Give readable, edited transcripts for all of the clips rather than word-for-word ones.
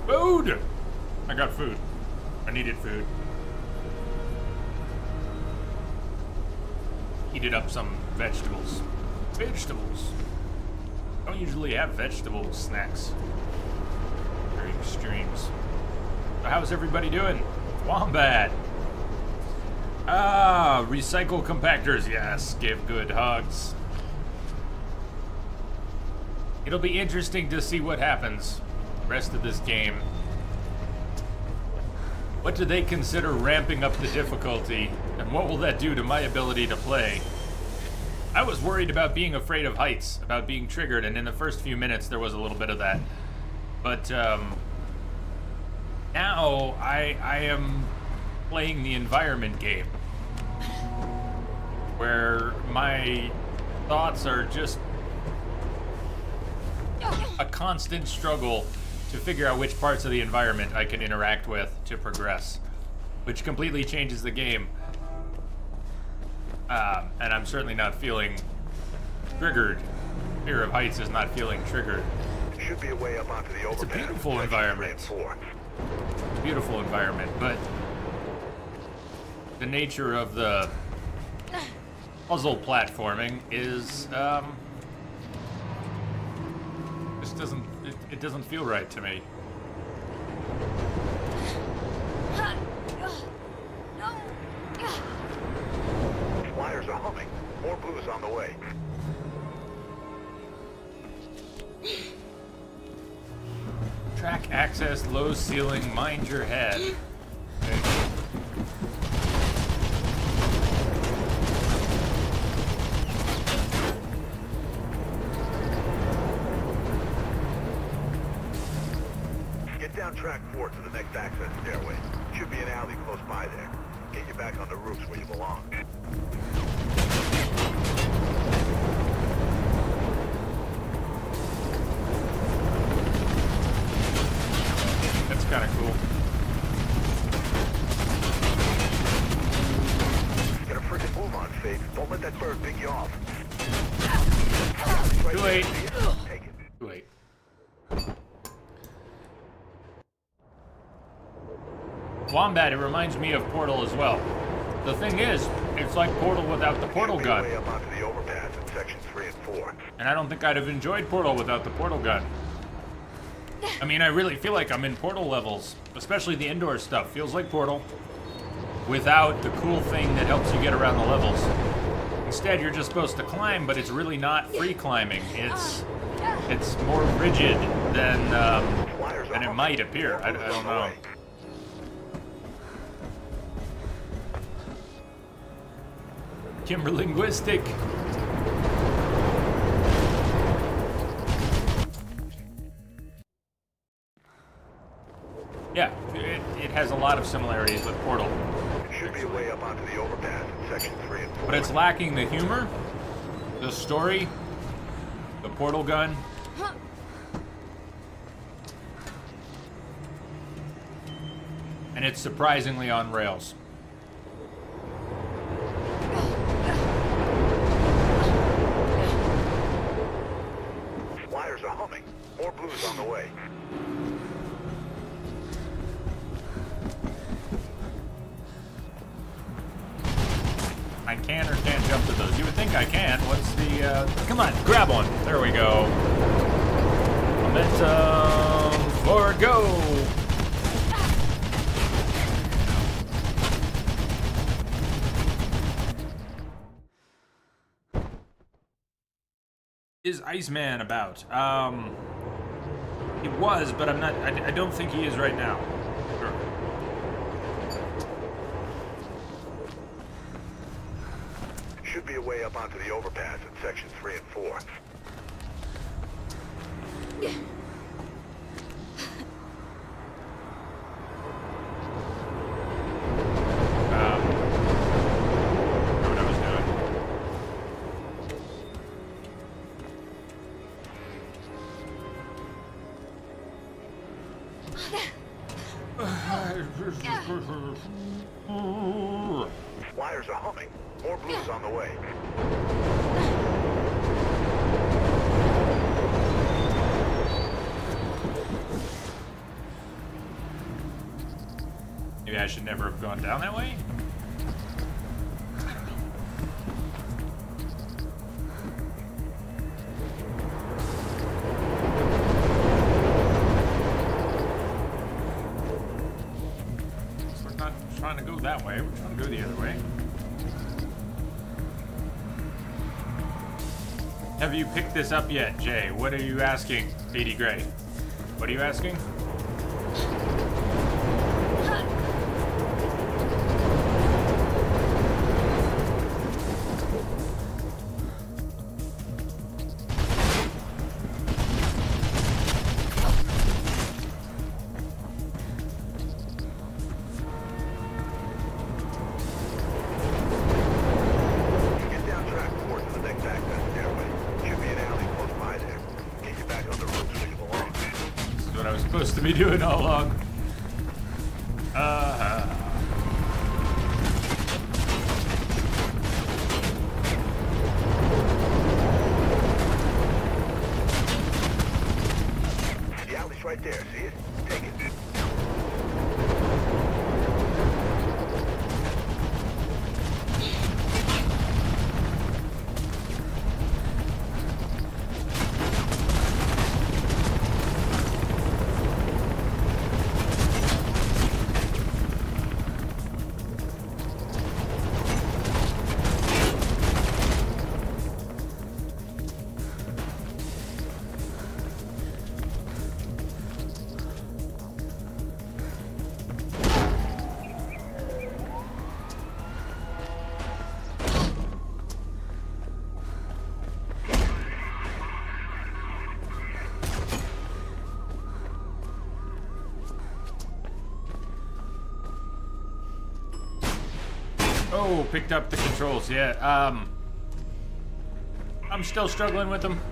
Food! I got food. I needed food. Heated up some vegetables. Vegetables. Don't usually have vegetable snacks. Very extremes. So how's everybody doing? Wombat. Ah, recycle compactors. Yes, give good hugs. It'll be interesting to see what happens the rest of this game. What do they consider ramping up the difficulty, and what will that do to my ability to play? I was worried about being afraid of heights, about being triggered, and in the first few minutes there was a little bit of that. But now I am playing the environment game, where my thoughts are just a constant struggle to figure out which parts of the environment I can interact with to progress, which completely changes the game. And I'm certainly not feeling triggered. Fear of heights is not feeling triggered. Should be a way up onto the overpass. It's a beautiful environment. It's a beautiful environment, but the nature of the puzzle platforming is just doesn't it doesn't feel right to me. Flyers are humming. More blues on the way. Track access, low ceiling, mind your head. Okay. Get down track 4 to the next access stairway. Should be an alley close by there. Get you back on the roofs where you belong. That's kind of cool. Get a freaking move on, Faith. Don't let that bird pick you off. Too late. Take it. Too late. Wombat, it reminds me of Portal as well. The thing is, it's like Portal without the portal gun. Way up onto the overpass in sections 3 and 4. And I don't think I'd have enjoyed Portal without the portal gun. I mean, I really feel like I'm in Portal levels, especially the indoor stuff. Feels like Portal without the cool thing that helps you get around the levels. Instead, you're just supposed to climb, but it's really not free climbing. It's more rigid than it might appear. I don't know. Kimberlinguistic. Yeah, it has a lot of similarities with Portal. It should be a way up onto the overpass in section 3 and 4. But it's lacking the humor, the story, the portal gun. And it's surprisingly on rails. Flyers are humming. More blues on the way. I can or can't jump to those. You would think I can. What's the, come on, grab one. There we go. Momentum for go. Is Iceman about? He was, but I'm not, I don't think he is right now. Sure. Should be a way up onto the overpass in sections 3 and 4. What I was doing. Flyers are humming. More blues on the way. Maybe I should never have gone down that way? So we're not trying to go that way, we're trying to go the other way. Have you picked this up yet, Jay? What are you asking, Petey Gray? What are you asking? To be doing all along. The alley's right there, see it? Take it. Oh, picked up the controls, yeah. I'm still struggling with them.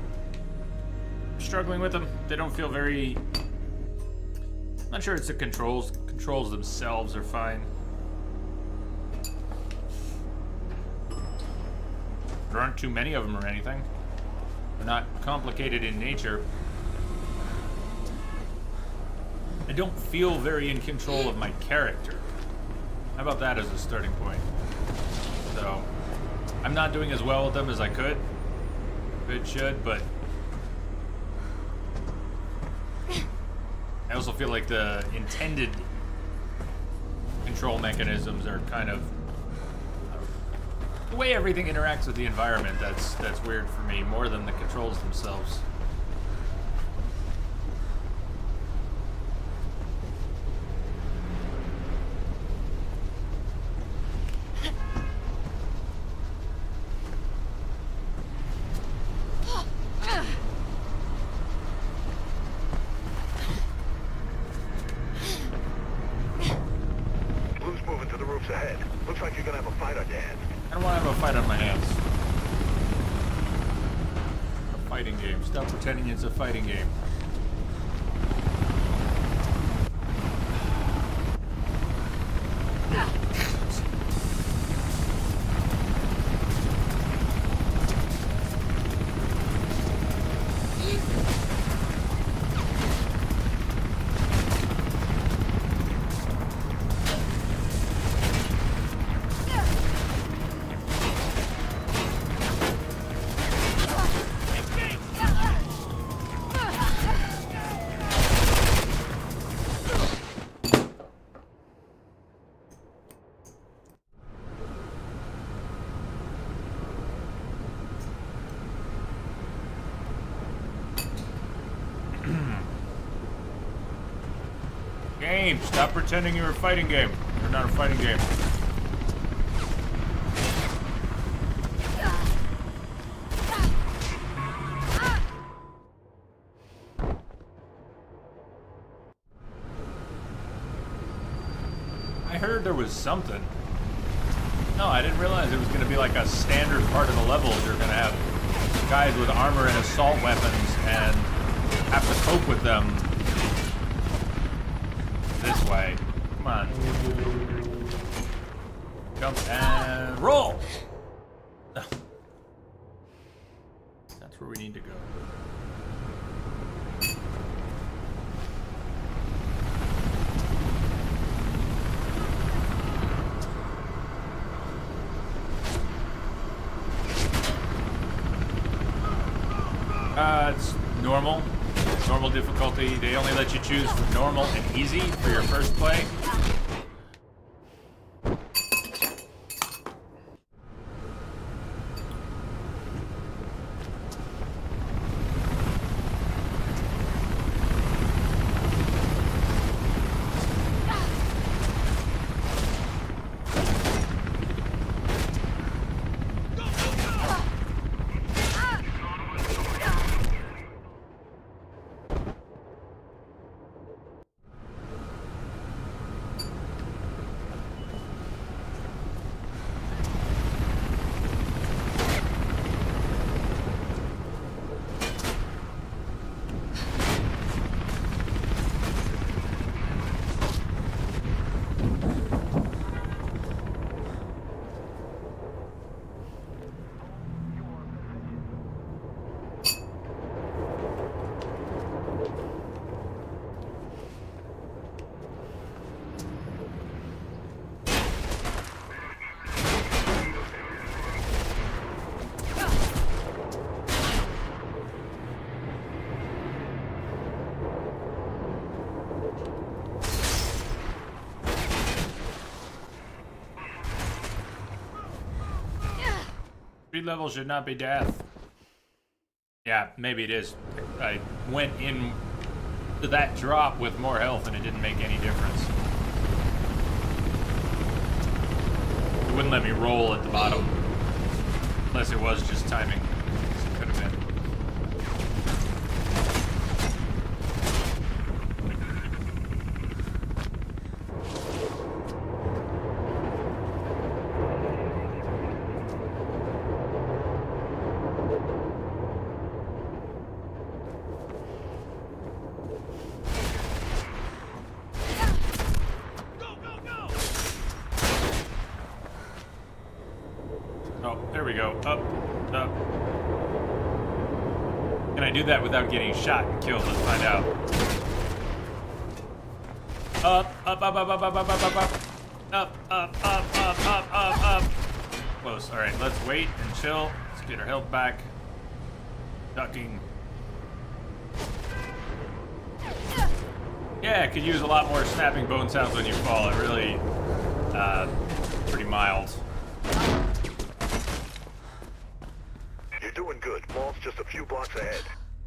They don't feel very... I'm not sure it's the controls. Controls themselves are fine. There aren't too many of them or anything. They're not complicated in nature. I don't feel very in control of my character. How about that as a starting point? So, I'm not doing as well with them as I could. Should, but... I also feel like the intended control mechanisms are kind of... the way everything interacts with the environment, that's weird for me, more than the controls themselves. It's a fighting game. Game, stop pretending you're a fighting game. You're not a fighting game. I heard there was something. No, I didn't realize it was going to be like a standard part of the level. You're going to have guys with armor and assault weapons and have to cope with them this way. Come on. Jump and roll! That's where we need to go. difficulty. They only let you choose from normal and easy for your first play. Speed level should not be death. Yeah, maybe it is. I went in to that drop with more health and it didn't make any difference. It wouldn't let me roll at the bottom. Unless it was just timing. It could have been. That without getting shot and killed. Let's find out. Up, up, up, up, up, up, up, up, up, up, up, up, up, up, up, up. Close. All right, let's wait and chill. Let's get our health back. Ducking. Yeah, I could use a lot more snapping bone sounds when you fall. It really, pretty mild. You're doing good. Mall's just a few blocks ahead.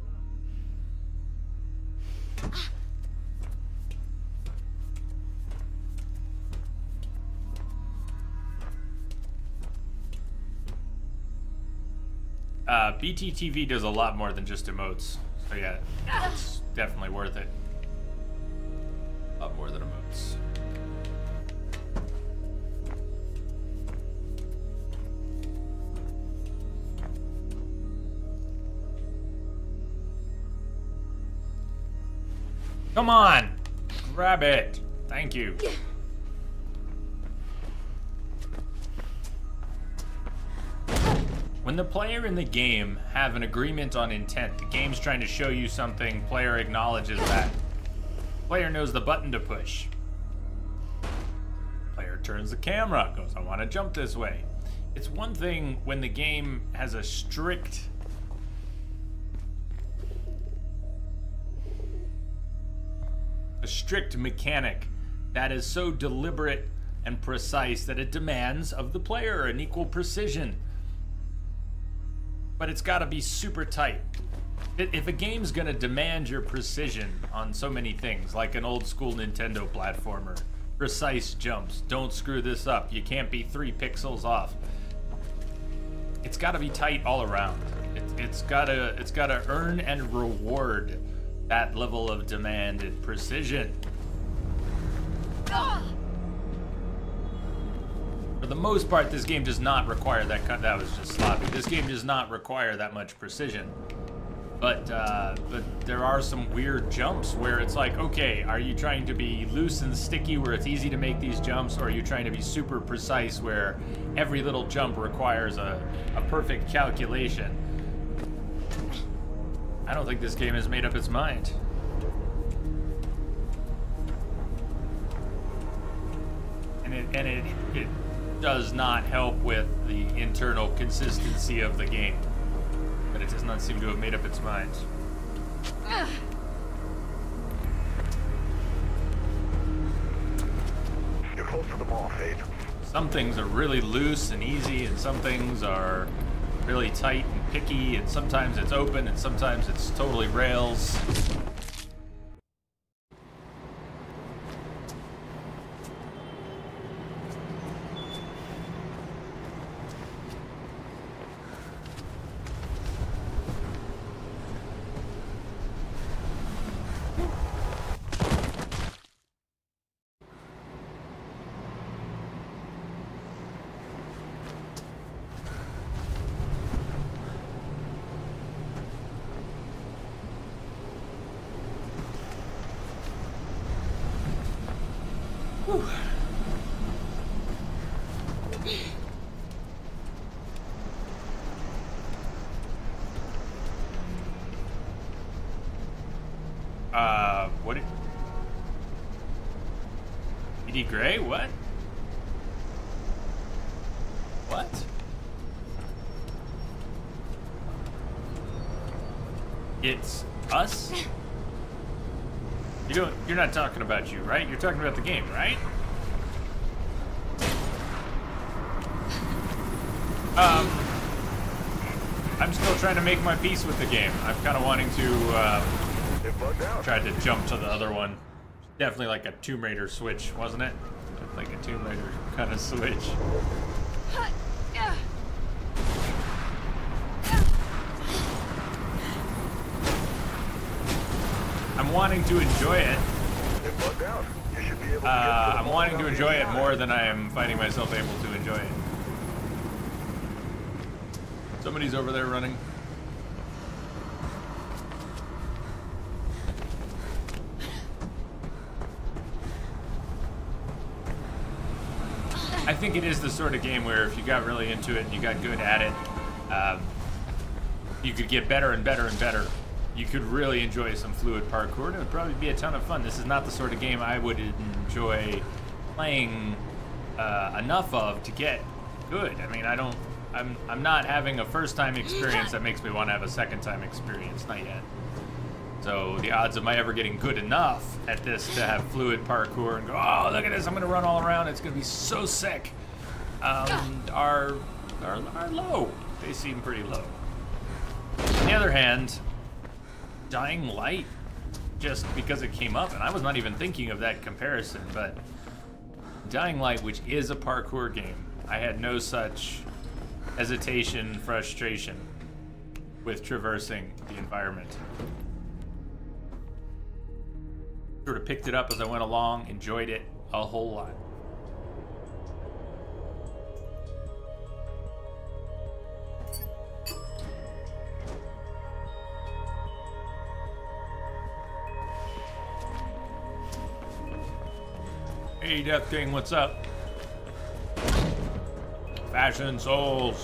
BTTV does a lot more than just emotes. So yeah, it's definitely worth it. A lot more than emotes. Come on! Grab it! Thank you. When the player and the game have an agreement on intent, the game's trying to show you something, player acknowledges that. Player knows the button to push. Player turns the camera, goes, I want to jump this way. It's one thing when the game has a strict mechanic that is so deliberate and precise that it demands of the player an equal precision. But it's got to be super tight. If a game's gonna demand your precision on so many things, like an old school Nintendo platformer, precise jumps, don't screw this up, you can't be 3 pixels off. It's got to be tight all around. It's gotta earn and reward that level of demand and precision. For the most part, this game does not require that. That was just sloppy. This game does not require that much precision. But there are some weird jumps where it's like, okay, are you trying to be loose and sticky where it's easy to make these jumps, or are you trying to be super precise where every little jump requires a perfect calculation? I don't think this game has made up its mind. And it does not help with the internal consistency of the game. But it does not seem to have made up its mind. small fate. Some things are really loose and easy, and some things are really tight and picky, and sometimes it's open, and sometimes it's totally rails. What? E.D. Gray? What? What? It's us? You're not talking about you, right? You're talking about the game, right? I'm still trying to make my peace with the game. I'm kind of wanting to, try to jump to the other one. Definitely like a Tomb Raider switch, wasn't it? Like a Tomb Raider kind of switch. I'm wanting to enjoy it. I'm wanting to enjoy it more than I am finding myself able to enjoy it. Somebody's over there running. I think it is the sort of game where if you got really into it and you got good at it, you could get better and better and better. You could really enjoy some fluid parkour, and it would probably be a ton of fun. This is not the sort of game I would enjoy playing enough of to get good. I mean, I'm not having a first-time experience that makes me want to have a second-time experience. Not yet. So the odds of my ever getting good enough at this to have fluid parkour and go, oh, look at this, I'm going to run all around, it's going to be so sick, are low. They seem pretty low. On the other hand, Dying Light, just because it came up, and I was not even thinking of that comparison, but Dying Light, which is a parkour game, I had no such hesitation, frustration with traversing the environment. Sort of picked it up as I went along, enjoyed it a whole lot. Hey, Death King, what's up? Fashion Souls.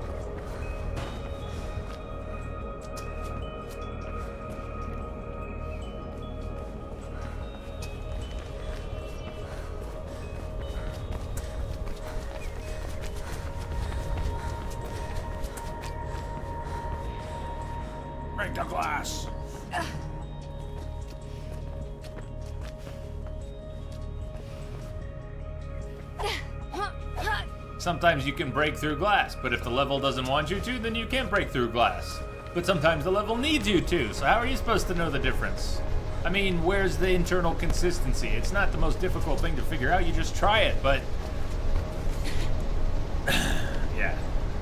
Break the glass. Sometimes you can break through glass, but if the level doesn't want you to, then you can't break through glass. But sometimes the level needs you to, so how are you supposed to know the difference? I mean, where's the internal consistency? It's not the most difficult thing to figure out, you just try it, but... yeah.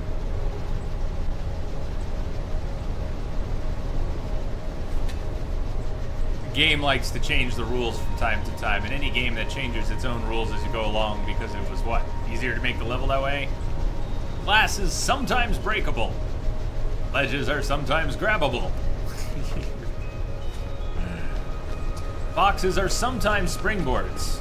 The game likes to change the rules from time to time, and any game that changes its own rules as you go along because it was, what, easier to make the level that way? Glass is sometimes breakable. Ledges are sometimes grabbable. Boxes are sometimes springboards.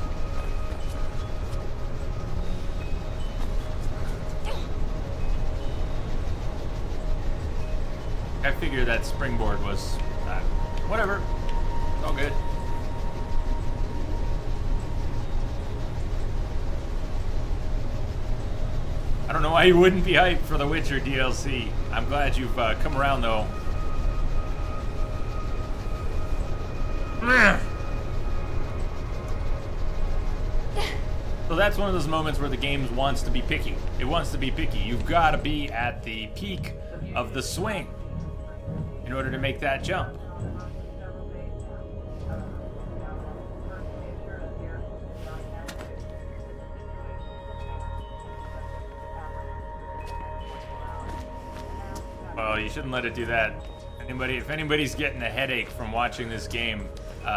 I figured that springboard was, whatever. All good. I don't know why you wouldn't be hyped for the Witcher DLC. I'm glad you've come around, though. So that's one of those moments where the game wants to be picky. It wants to be picky. You've got to be at the peak of the swing in order to make that jump. Well, you shouldn't let it do that. If anybody's getting a headache from watching this game,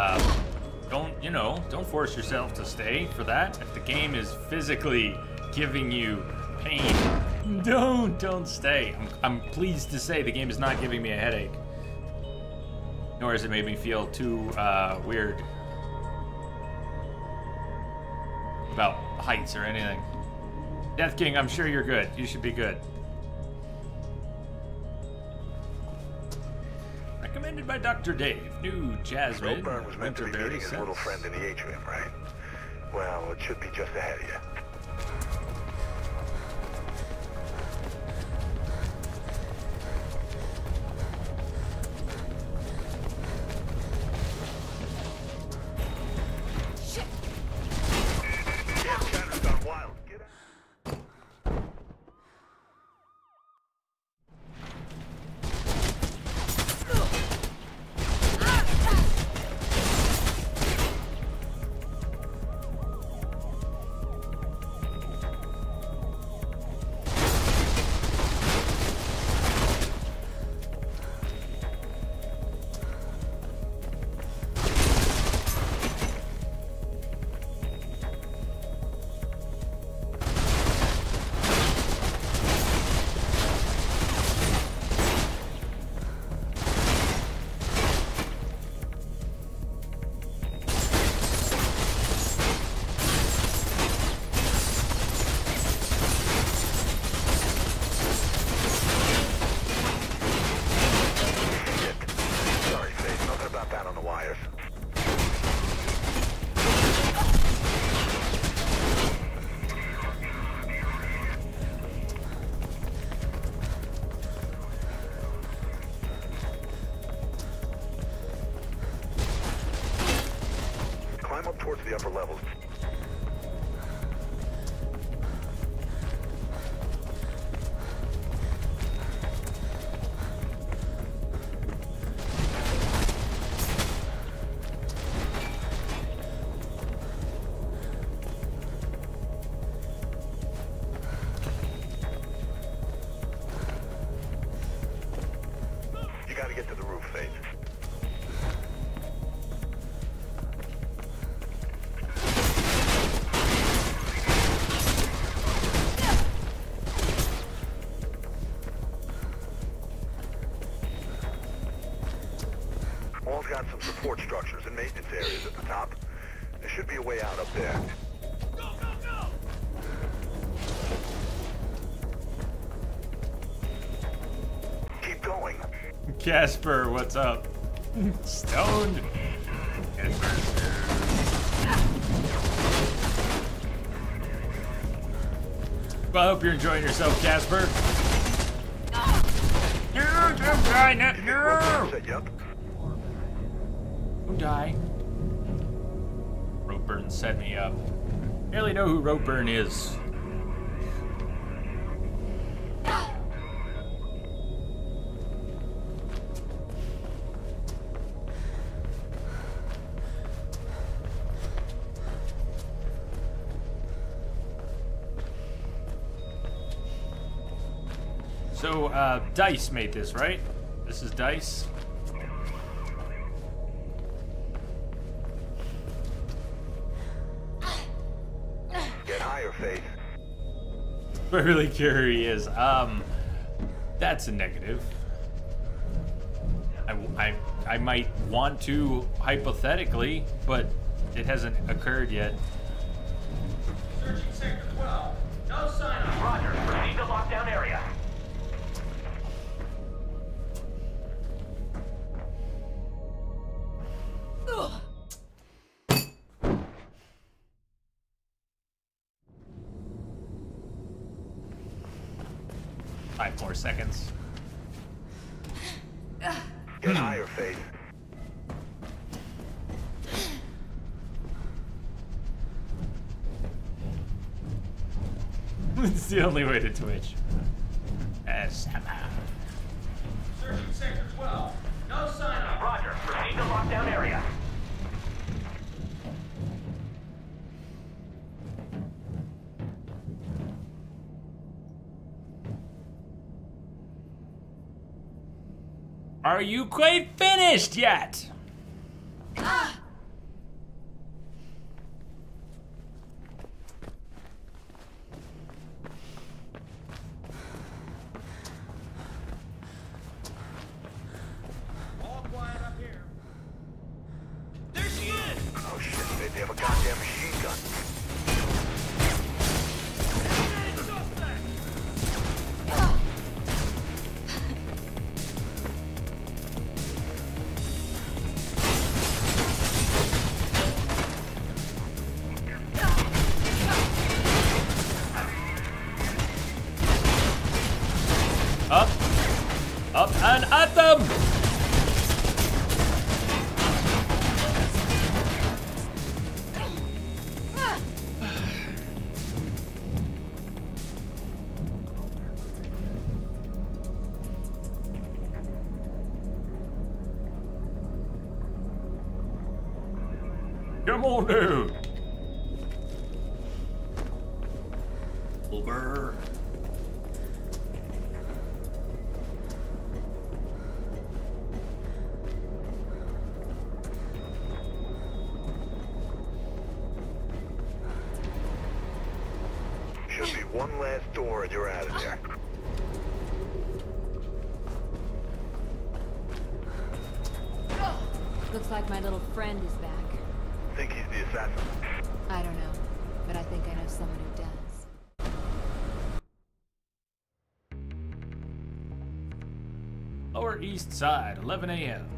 don't force yourself to stay for that. If the game is physically giving you pain, don't stay. I'm pleased to say the game is not giving me a headache, nor has it made me feel too weird about heights or anything. Death King, I'm sure you're good. You should be good. Recommended by Dr. Dave. New Jasmine. Ropeburn was meant to be meeting his little friend in the atrium, right? Well, it should be just ahead of you. Towards the upper levels. You gotta get to the roof, Faith. Wall's got some support structures and maintenance areas at the top. There should be a way out up there. Go, go, go! Keep going. Casper, what's up? Stoned. Casper. Well, I hope you're enjoying yourself, Casper. No, don't die, no! Yep. Don't die. Ropeburn set me up. Barely know who Ropeburn is. So, Dice made this, right? This is Dice. Get higher, Faith. I really care who he is. That's a negative. I might want to, hypothetically, but it hasn't occurred yet. Searching Sector 12. No sign of Roger. Proceed to lockdown area. Five more seconds. Get higher, Faith. It's the only way to Twitch. ASMR. Searching Sector 12. No sign of. Roger. Proceed to lockdown area. Are you quite finished yet? All quiet up here. There she is! Oh shit, they have a goddamn machine gun. Up. Up and at them! Come on, dude. Over. Should be one last door and you're out of there. Looks like my little friend is back. Think he's the assassin. I don't know, but I think I know someone who does. Lower East Side, 11 a.m.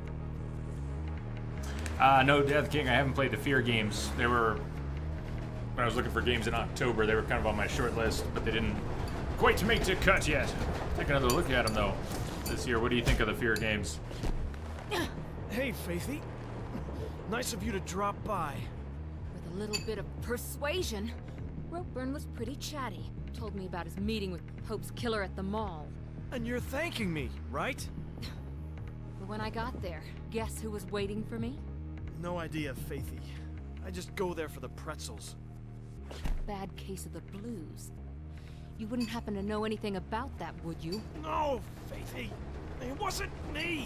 No, Death King, I haven't played the Fear games. They were, when I was looking for games in October, they were kind of on my short list, but they didn't quite make the cut yet. Take another look at them, though, this year. What do you think of the Fear games? Hey, Faithy. Nice of you to drop by. With a little bit of persuasion, Ropeburn was pretty chatty. Told me about his meeting with Pope's killer at the mall. And you're thanking me, right? But when I got there, guess who was waiting for me? No idea, Faithy. I just go there for the pretzels. Bad case of the blues. You wouldn't happen to know anything about that, would you? No, Faithy. It wasn't me.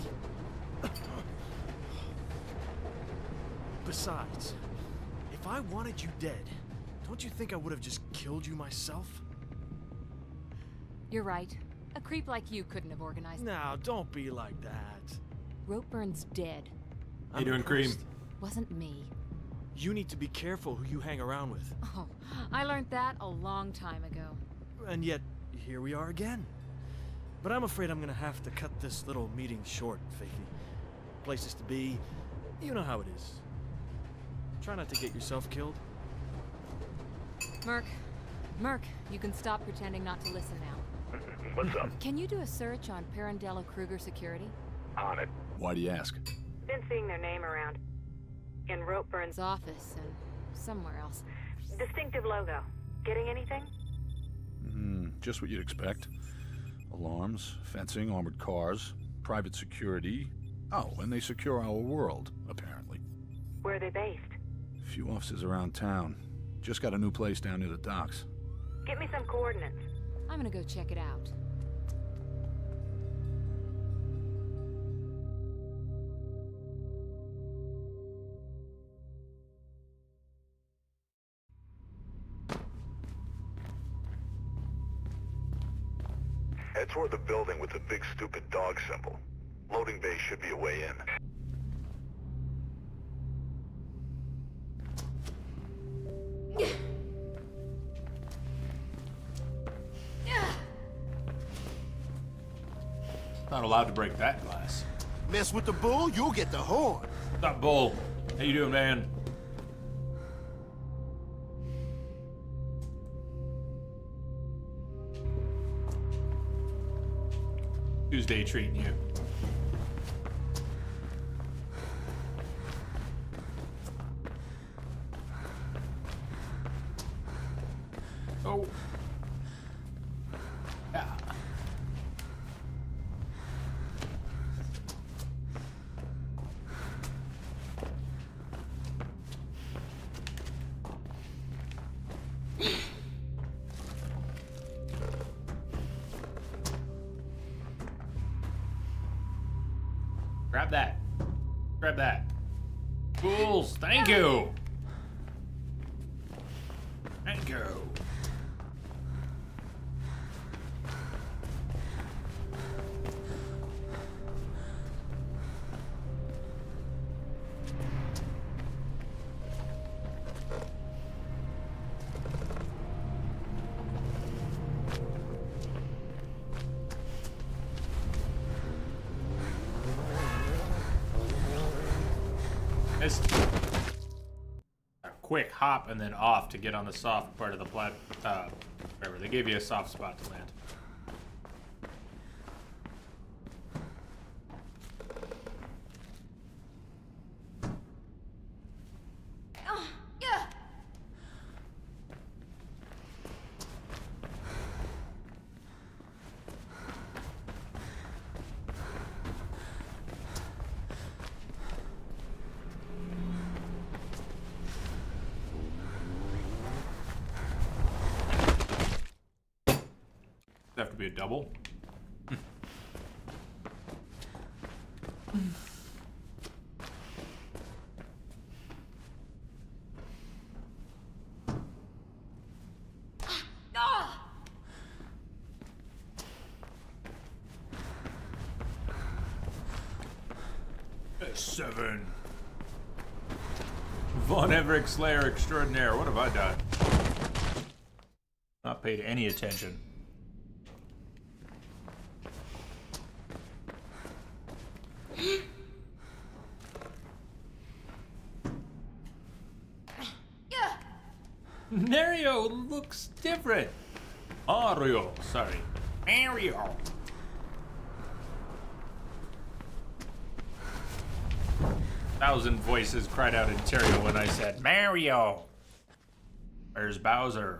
Besides, if I wanted you dead, don't you think I would have just killed you myself? You're right. A creep like you couldn't have organized. Now, don't be like that. Ropeburn's dead. How you doing, Cream? Wasn't me. You need to be careful who you hang around with. Oh, I learned that a long time ago. And yet, here we are again. But I'm afraid I'm gonna have to cut this little meeting short, Faithy. Places to be, you know how it is. Try not to get yourself killed. Merc, you can stop pretending not to listen now. What's up? Can you do a search on Pirandello Kruger Security? On it. Why do you ask? Been seeing their name around. In Ropeburn's His office and somewhere else. distinctive logo. Getting anything? Just what you'd expect. Alarms, fencing, armored cars, private security. Oh, and they secure our world, apparently. Where are they based? A few offices around town. Just got a new place down near the docks. Get me some coordinates. I'm gonna go check it out. Head toward the building with the big stupid dog symbol. Loading bay should be a way in. Not allowed to break that glass. Mess with the bull, you'll get the horn. Not Bull. How you doing, man? Tuesday treating you. Oh. Grab that. Fools, thank you. Thank you. A quick hop and then off to get on the soft part of the whatever. They gave you a soft spot to land. Have to be a double. Seven. Von Everett Slayer Extraordinaire. What have I done? Not paid any attention. Mario looks different. Mario, sorry. Mario. Thousand voices cried out in Ontario when I said, Mario. Where's Bowser?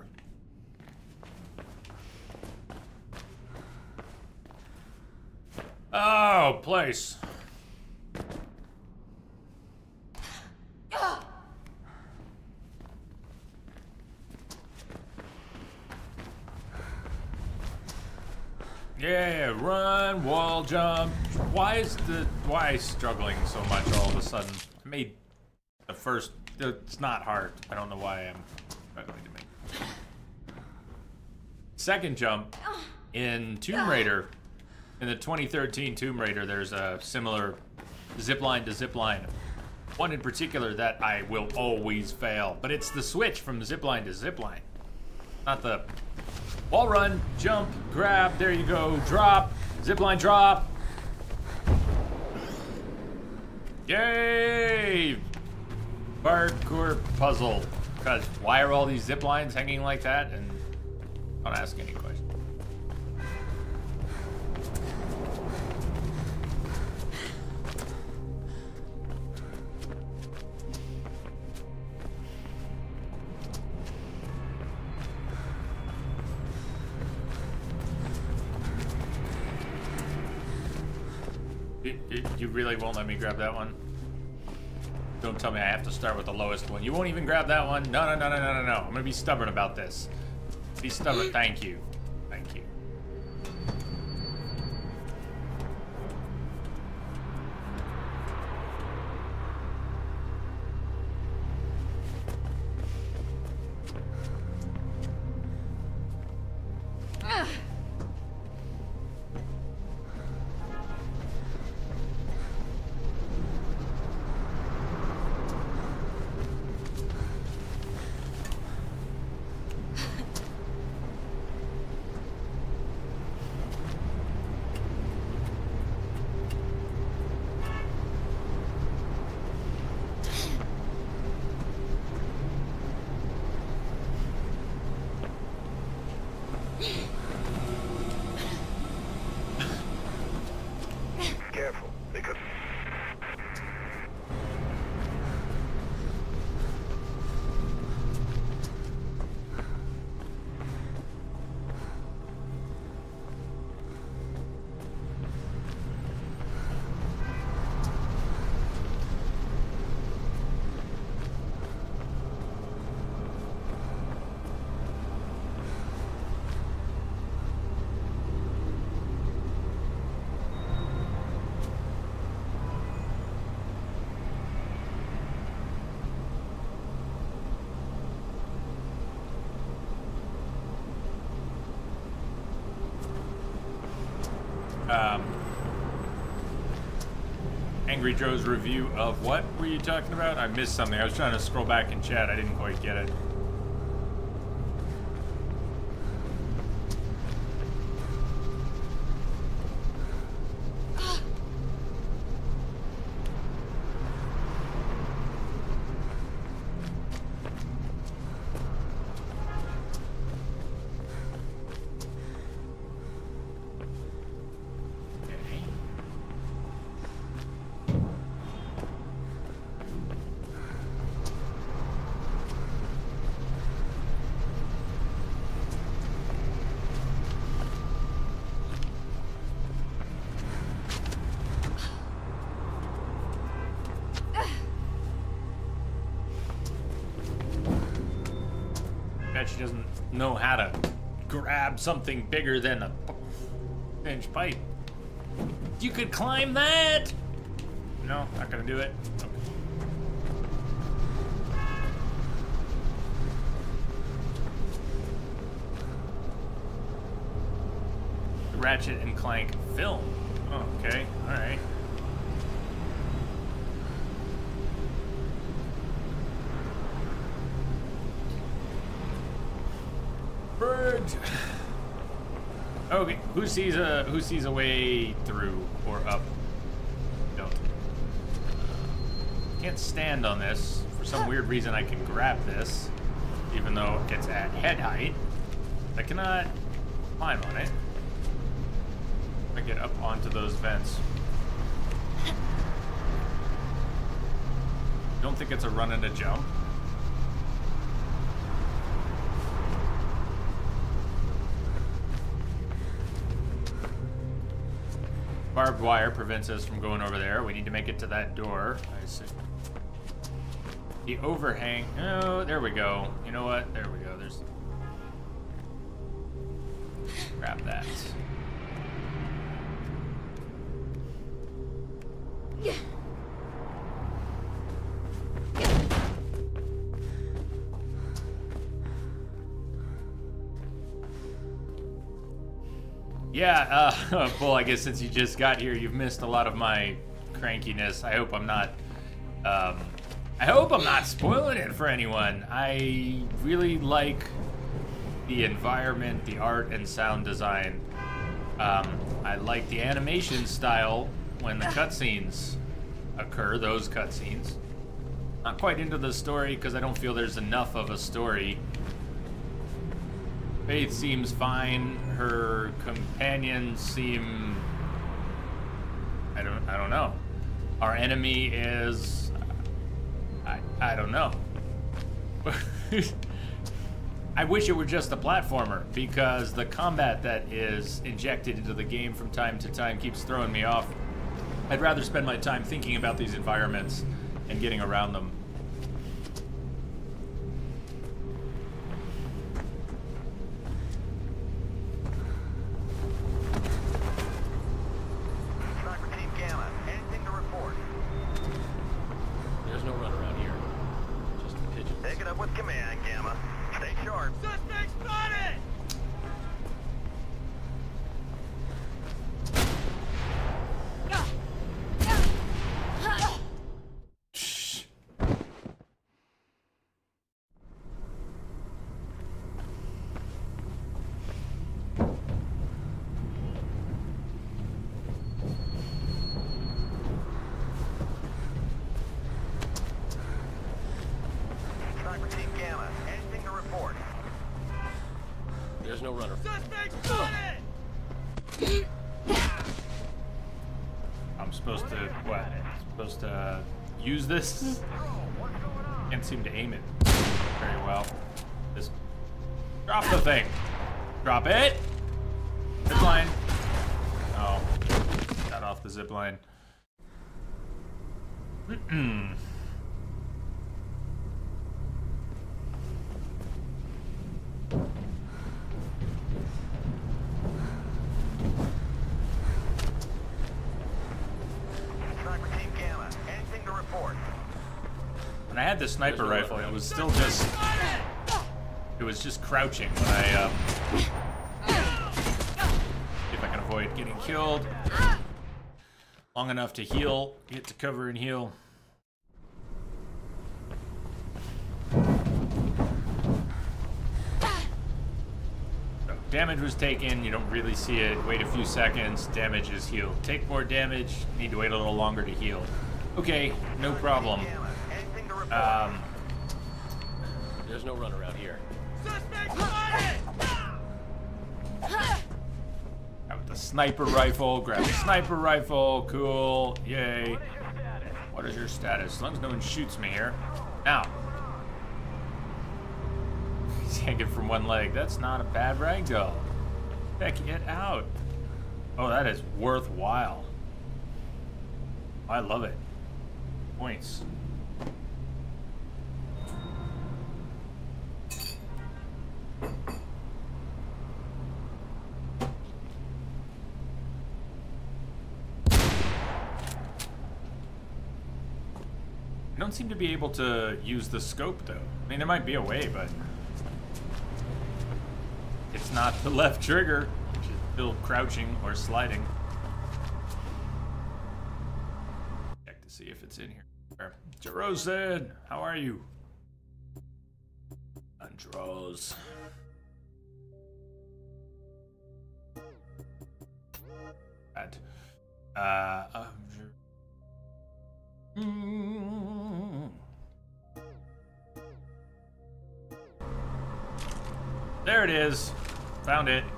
Oh, place. Yeah, run, wall jump. Why is struggling so much all of a sudden? I made the first. It's not hard. I don't know why I'm struggling to make. Second jump in Tomb Raider, in the 2013 Tomb Raider, there's a similar zipline to zipline. One in particular that I will always fail, but it's the switch from zipline to zipline, not the. Wall run, jump, grab, there you go, drop, zipline drop. Yay! Parkour puzzle. Because why are all these zip lines hanging like that? And don't ask any questions. You really won't let me grab that one? Don't tell me I have to start with the lowest one. You won't even grab that one? No. I'm gonna be stubborn about this. Be stubborn. Thank you. Thank you. Angry Joe's review of what were you talking about? I missed something. I was trying to scroll back in chat. I didn't quite get it. She doesn't know how to grab something bigger than a inch pipe. You could climb that. No, not gonna do it. Okay. Ratchet and Clank film. Oh, okay, all right. Birds. Okay, who sees a way through or up? Don't. Can't stand on this. For some weird reason I can grab this, even though it's at head height. I cannot climb on it. I get up onto those vents. Don't think it's a run and a jump. Barbed wire prevents us from going over there. We need to make it to that door. I see. The overhang. Oh, there we go. You know what? There we go. There's. Grab that. Yeah, Bull, I guess since you just got here, you've missed a lot of my crankiness. I hope I'm not, spoiling it for anyone. I really like the environment, the art, and sound design. I like the animation style when the cutscenes occur, those cutscenes. Not quite into the story because I don't feel there's enough of a story. Faith seems fine. Her companions seem... I don't know. Our enemy is... I don't know. I wish it were just a platformer, because the combat that is injected into the game from time to time keeps throwing me off. I'd rather spend my time thinking about these environments and getting around them. Use this. Can't seem to aim it very well. Just drop the thing. Drop it. Zip line. Oh, got off the zip line. When I had the sniper rifle, it was still just... It was just crouching when I... See if I can avoid getting killed. Long enough to heal, get to cover and heal. So, damage was taken, you don't really see it. Wait a few seconds, damage is healed. Take more damage, need to wait a little longer to heal. Okay, no problem. There's no run around here. Got the sniper rifle, grab the sniper rifle, cool, yay. What is your status? As long as no one shoots me here. Now. He's hanging from one leg. That's not a bad ragdoll. Check it out. Oh, that is worthwhile. I love it. Points. I don't seem to be able to use the scope, though. I mean, there might be a way, but it's not the left trigger, which is still crouching or sliding. Check to see if it's in here. Jerosen, how are you? Andros. Bad. There it is. Found it.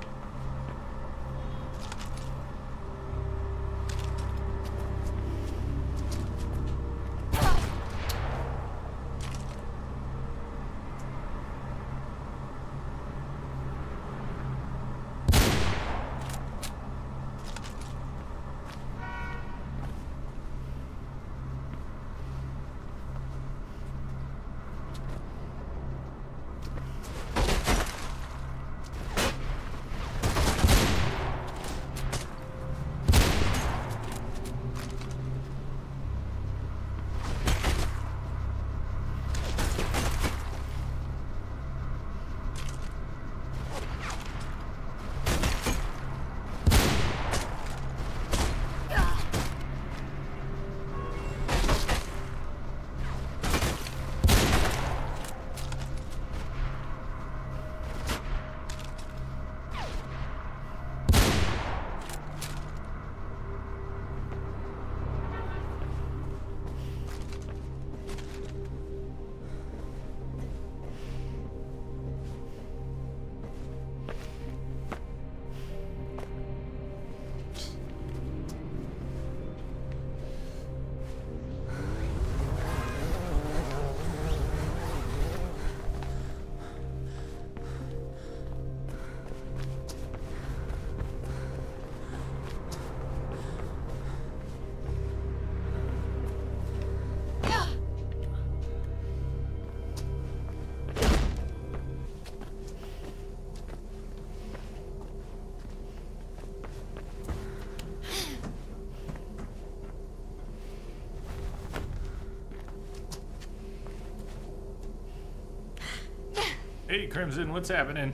Hey, Crimson, what's happening?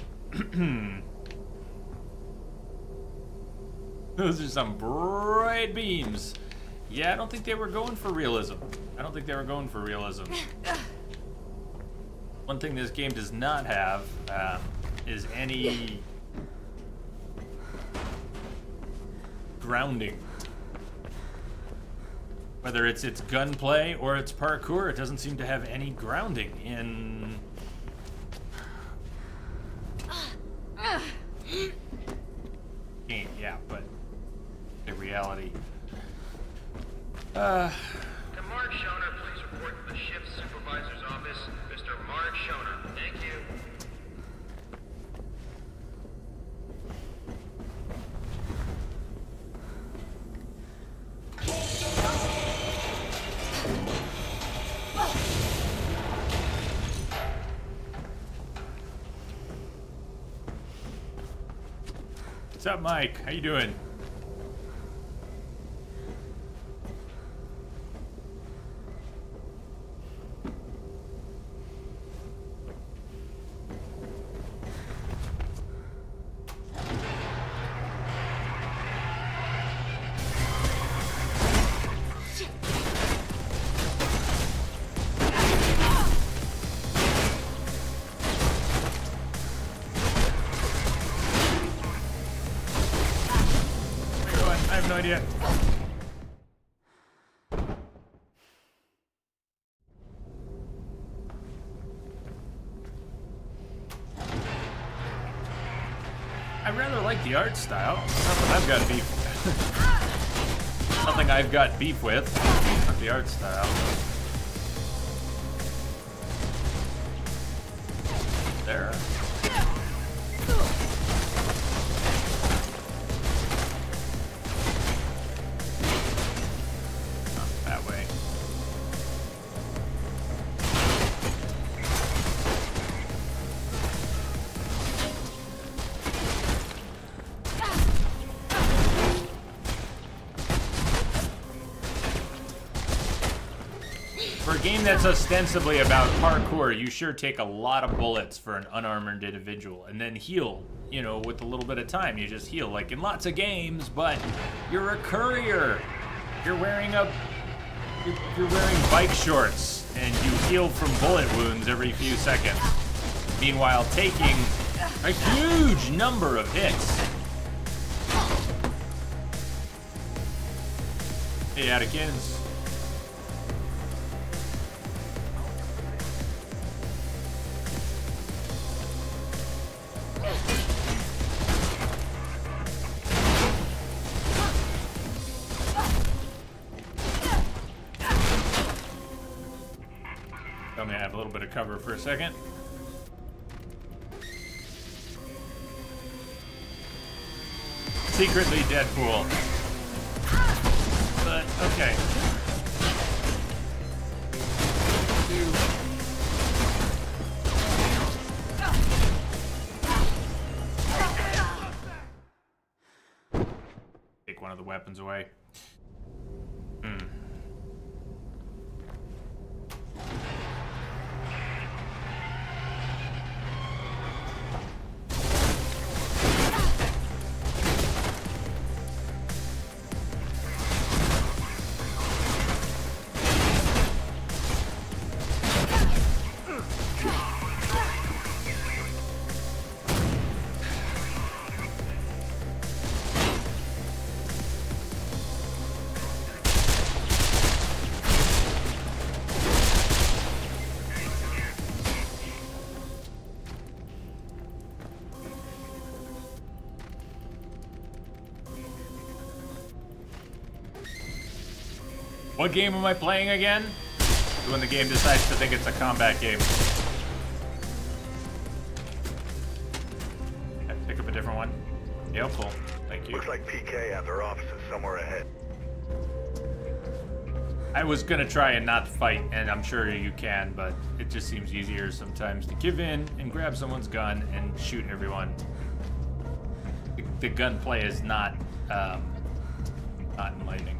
Those are some bright beams. Yeah, I don't think they were going for realism. One thing this game does not have is any grounding. Whether it's gunplay or it's parkour, it doesn't seem to have any grounding in... game, yeah, but in reality. To Mark Schoner, please report to the ship's supervisor's office. Mr. Mark Schoner, thank you. What's up, Mike? How you doing? idea. I rather like the art style. Nothing I've got beef. Nothing I've got beef with. Not the art style. There. That way. For a game that's ostensibly about parkour, you sure take a lot of bullets for an unarmored individual, and then heal, you know, with a little bit of time. You just heal, like in lots of games, but you're a courier. You're wearing bike shorts, and you heal from bullet wounds every few seconds. Meanwhile, taking a huge number of hits. Hey, Atticans. Tell me I have a little bit of cover for a second. Secretly Deadpool. But, okay. Take one of the weapons away. What game am I playing again? When the game decides to think it's a combat game. Okay, pick up a different one. Yeah, cool. Thank you. Looks like PK has their offices somewhere ahead. I was gonna try and not fight, and I'm sure you can, but it just seems easier sometimes to give in and grab someone's gun and shoot everyone. The gunplay is not enlightening.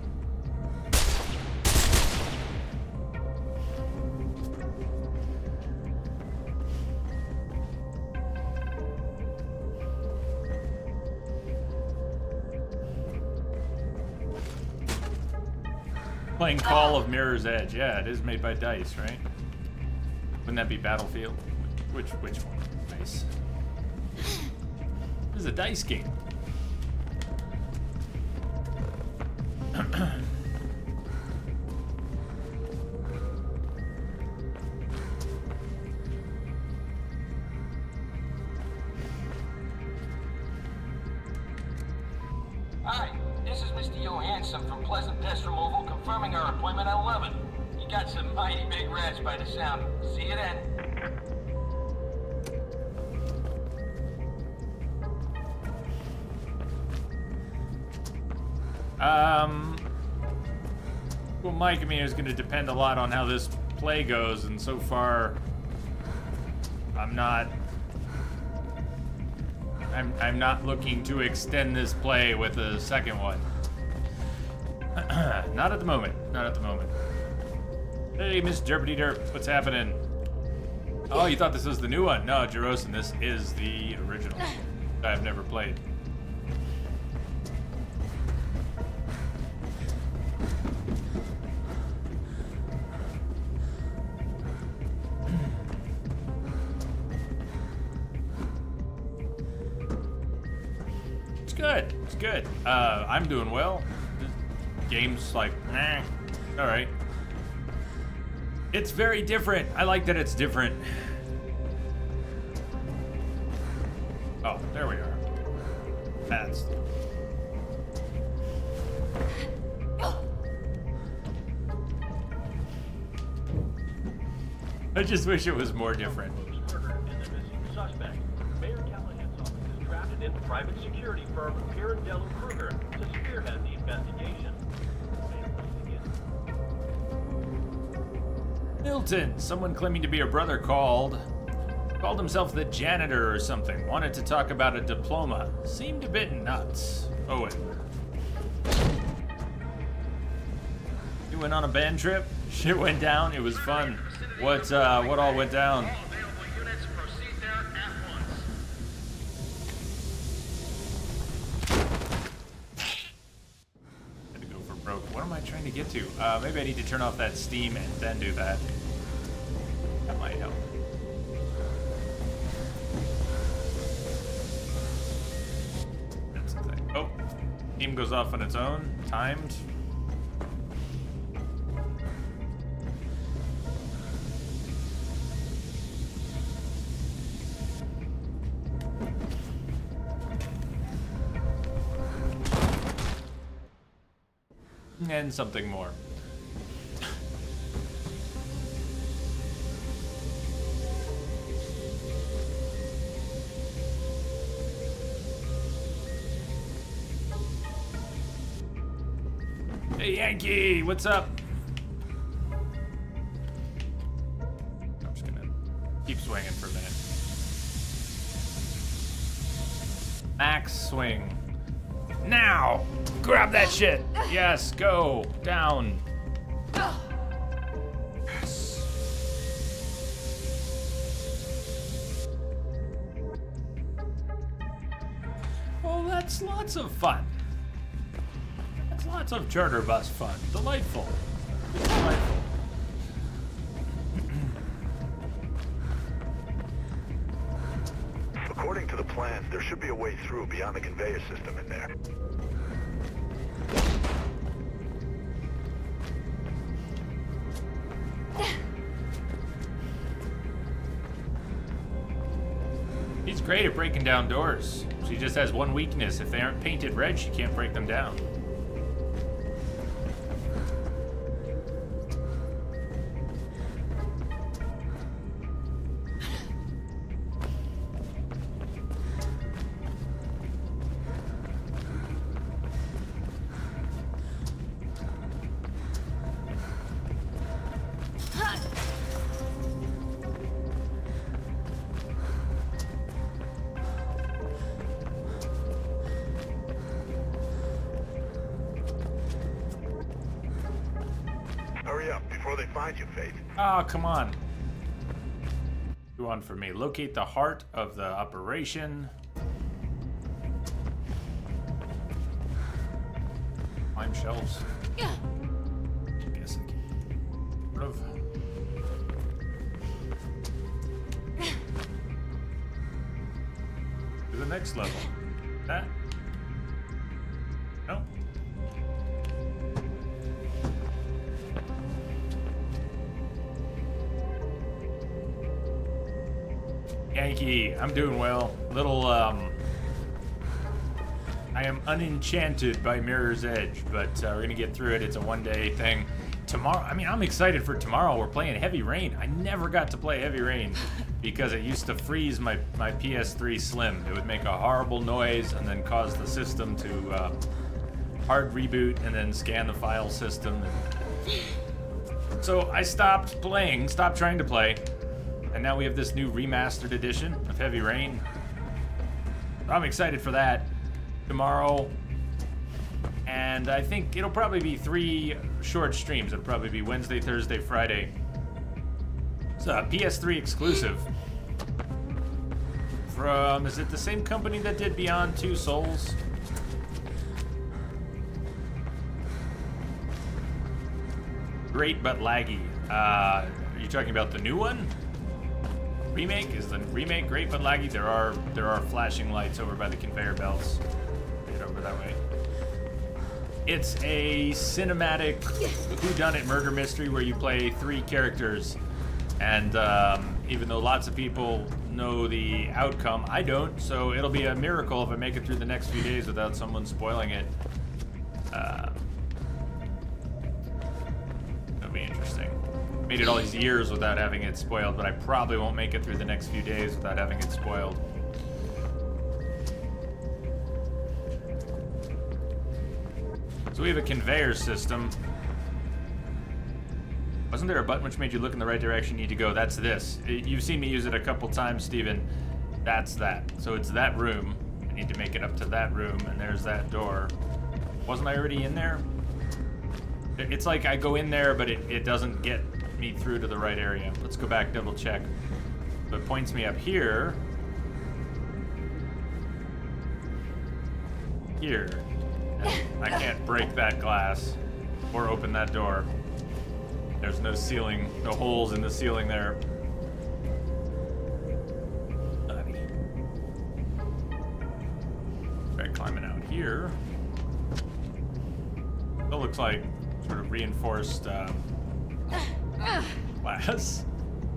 Playing Call of Mirror's Edge. Yeah, it is made by DICE, right? Wouldn't that be Battlefield? Which one? DICE. This is a DICE game. Hi, this is Mr. Johansson from Pleasant Pest Removal, confirming our appointment at 11. You got some mighty big rats by the sound. See you then. Well, Mike, I mean, it's going to depend a lot on how this play goes, and so far, I'm not looking to extend this play with a second one. Not at the moment. Not at the moment. Hey, Miss Derpity Derp, what's happening? Oh, you thought this was the new one? No, Jerosen, this is the original that I've never played. It's good. It's good. I'm doing well. game's like, nah, all right. It's very different. I like that it's different. Oh, there we are. That's... I just wish it was more different. Suspect. Mayor Callahan's office is drafted in private security firm Pirandello Kruger to spearhead the investigation. Milton, someone claiming to be your brother called himself the janitor or something. Wanted to talk about a diploma. Seemed a bit nuts. Owen. You went on a band trip? Shit went down. It was fun. What all went down? Had to go for broke. What am I trying to get to? Maybe I need to turn off that Steam and then do that. That might help. That's the thing. Oh, Steam goes off on its own. Timed. And something more. Hey Yankee, what's up? I'm just gonna keep swinging for a minute. Max swing. Now! Grab that shit! Yes, go! Down! Yes. Oh, that's lots of fun. That's lots of charter bus fun. Delightful. Delightful. According to the plans, there should be a way through beyond the conveyor system in there. She's great at breaking down doors. She just has one weakness. If they aren't painted red, she can't break them down. Hurry up before they find you, Faith. Ah, come on. Do one for me. Locate the heart of the operation. Climb shelves. I guess I can. Sort of. To the next level. That? No. Yankee, I'm doing well. Little, I am unenchanted by Mirror's Edge, but we're gonna get through it. It's a one-day thing. Tomorrow, I mean, I'm excited for tomorrow. We're playing Heavy Rain. I never got to play Heavy Rain because it used to freeze my PS3 Slim. It would make a horrible noise and then cause the system to hard reboot and then scan the file system. So I stopped playing, stopped trying to play. And now we have this new remastered edition of Heavy Rain. I'm excited for that tomorrow. And I think it'll probably be 3 short streams. It'll probably be Wednesday, Thursday, Friday. It's a PS3 exclusive. From, is it the same company that did Beyond Two Souls? Great but laggy. Are you talking about the new one? Remake? Is the remake great but laggy? There are flashing lights over by the conveyor belts. Get over that way. It's a cinematic whodunit murder mystery where you play 3 characters. And even though lots of people know the outcome, I don't. So it'll be a miracle if I make it through the next few days without someone spoiling it. That'll be interesting. Made it all these years without having it spoiled, but I probably won't make it through the next few days without having it spoiled. So we have a conveyor system. Wasn't there a button which made you look in the right direction you need to go? That's this. You've seen me use it a couple times, Steven. That's that. So it's that room. I need to make it up to that room, and there's that door. Wasn't I already in there? It's like I go in there, but it doesn't get me through to the right area. Let's go back, double check. So it points me up here. Here. I can't break that glass or open that door. There's no ceiling, no holes in the ceiling there. Try climbing out here. It looks like sort of reinforced glass.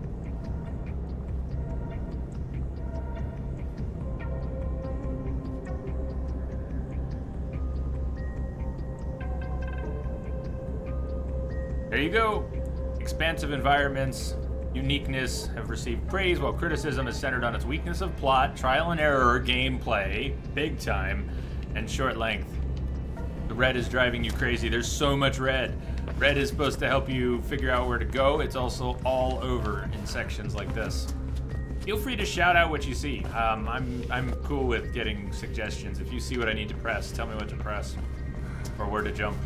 There you go. Expansive environments, uniqueness have received praise, while criticism is centered on its weakness of plot, trial and error, gameplay, big time, and short length. The red is driving you crazy. There's so much red. Red is supposed to help you figure out where to go. It's also all over in sections like this. Feel free to shout out what you see. I'm cool with getting suggestions. If you see what I need to press, tell me what to press or where to jump.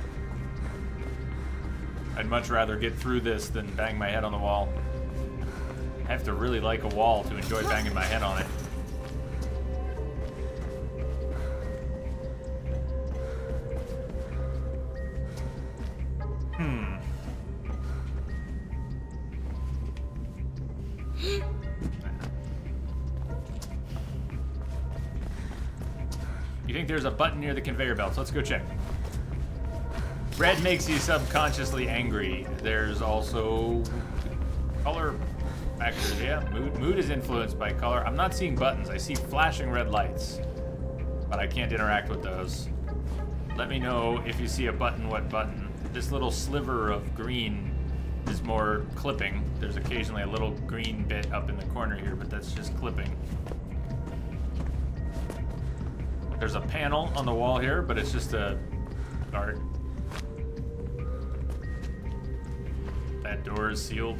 I'd much rather get through this than bang my head on the wall. I have to really like a wall to enjoy banging my head on it. You think there's a button near the conveyor belts? Let's go check. Red makes you subconsciously angry. There's also color factors, yeah. Mood is influenced by color. I'm not seeing buttons. I see flashing red lights, but I can't interact with those. Let me know if you see a button, what button. This little sliver of green is more clipping. There's occasionally a little green bit up in the corner here, but that's just clipping. There's a panel on the wall here, but it's just a dart. That door is sealed.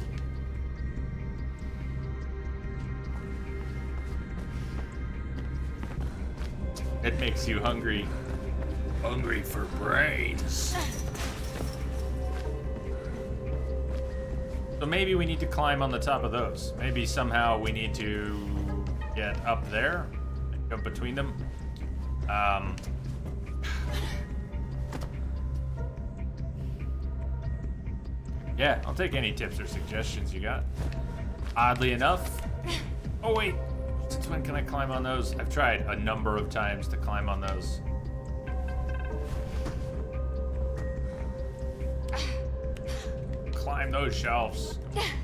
It makes you hungry. Hungry for brains. So maybe we need to climb on the top of those. Maybe somehow we need to get up there and go between them. Yeah, I'll take any tips or suggestions you got. Oddly enough... Oh, wait. Since when can I climb on those? I've tried a number of times to climb on those. Climb those shelves.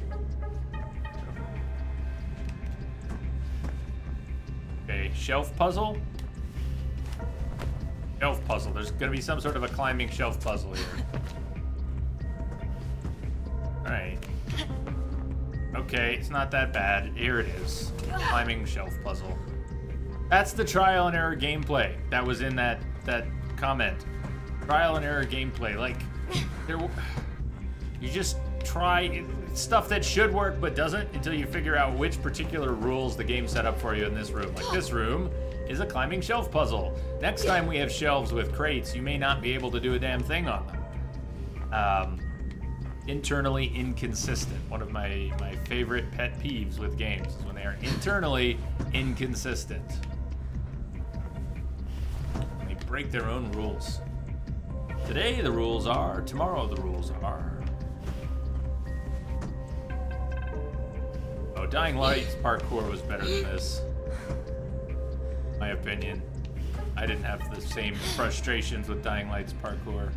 Okay, shelf puzzle? Shelf puzzle. There's going to be some sort of a climbing shelf puzzle here. Alright. Okay, it's not that bad. Here it is. Climbing shelf puzzle. That's the trial and error gameplay that was in that comment. Trial and error gameplay. Like, you just try stuff that should work but doesn't until you figure out which particular rules the game set up for you in this room. Like, this room is a climbing shelf puzzle. Next time we have shelves with crates, you may not be able to do a damn thing on them. Internally inconsistent. One of my favorite pet peeves with games is when they are internally inconsistent. They break their own rules. Today the rules are, tomorrow the rules are. Oh, Dying Light's parkour was better than this. My opinion. I didn't have the same frustrations with Dying Light's parkour.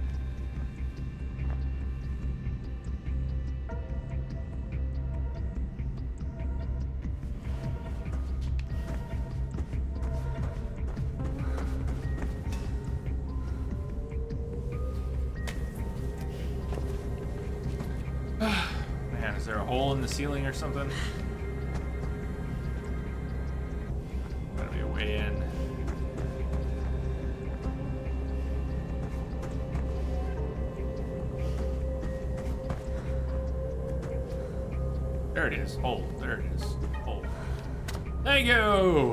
Man, is there a hole in the ceiling or something? Gotta be a way in. There it is. Hole. There it is. Hole. Thank you!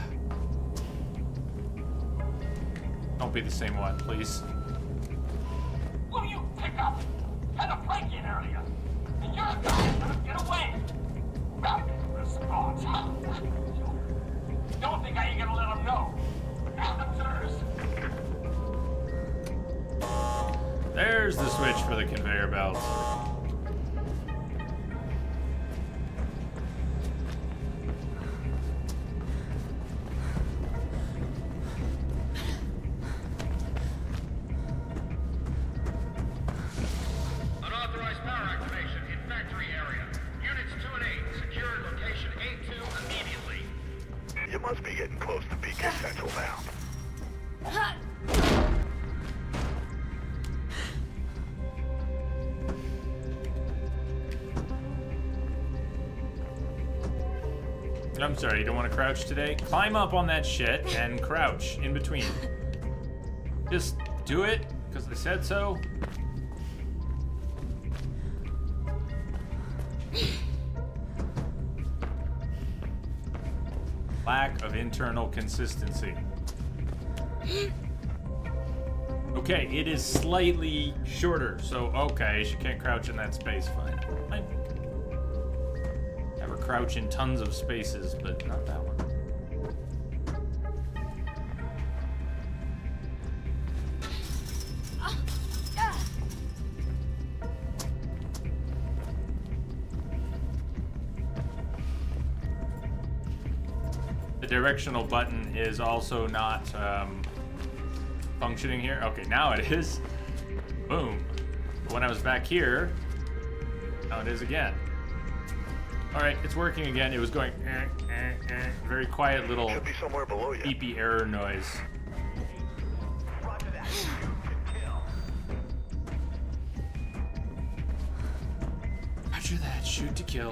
Don't be the same one, please. Will you pick up? Had a break-in earlier. And you're a guy trying to get away. Rapid response. Don't think I ain't gonna let him know. Amateurs. There's the switch for the conveyor belt. Unauthorized power activation in factory area. Units 2 and 8, secure location A2 immediately. You must be getting close to Beacon Central now. I'm sorry, you don't want to crouch today? Climb up on that shit and crouch in between. Just do it, because I said so. Lack of internal consistency. Okay, it is slightly shorter, so okay, she can't crouch in that space. Fine. Fine. Have her crouch in tons of spaces, but not that one. The directional button is also not functioning here. Okay, now it is. Boom. But when I was back here, now it is again. All right, it's working again. It was going very quiet little Should be somewhere below you. beepy error noise. Roger that. Shoot to kill.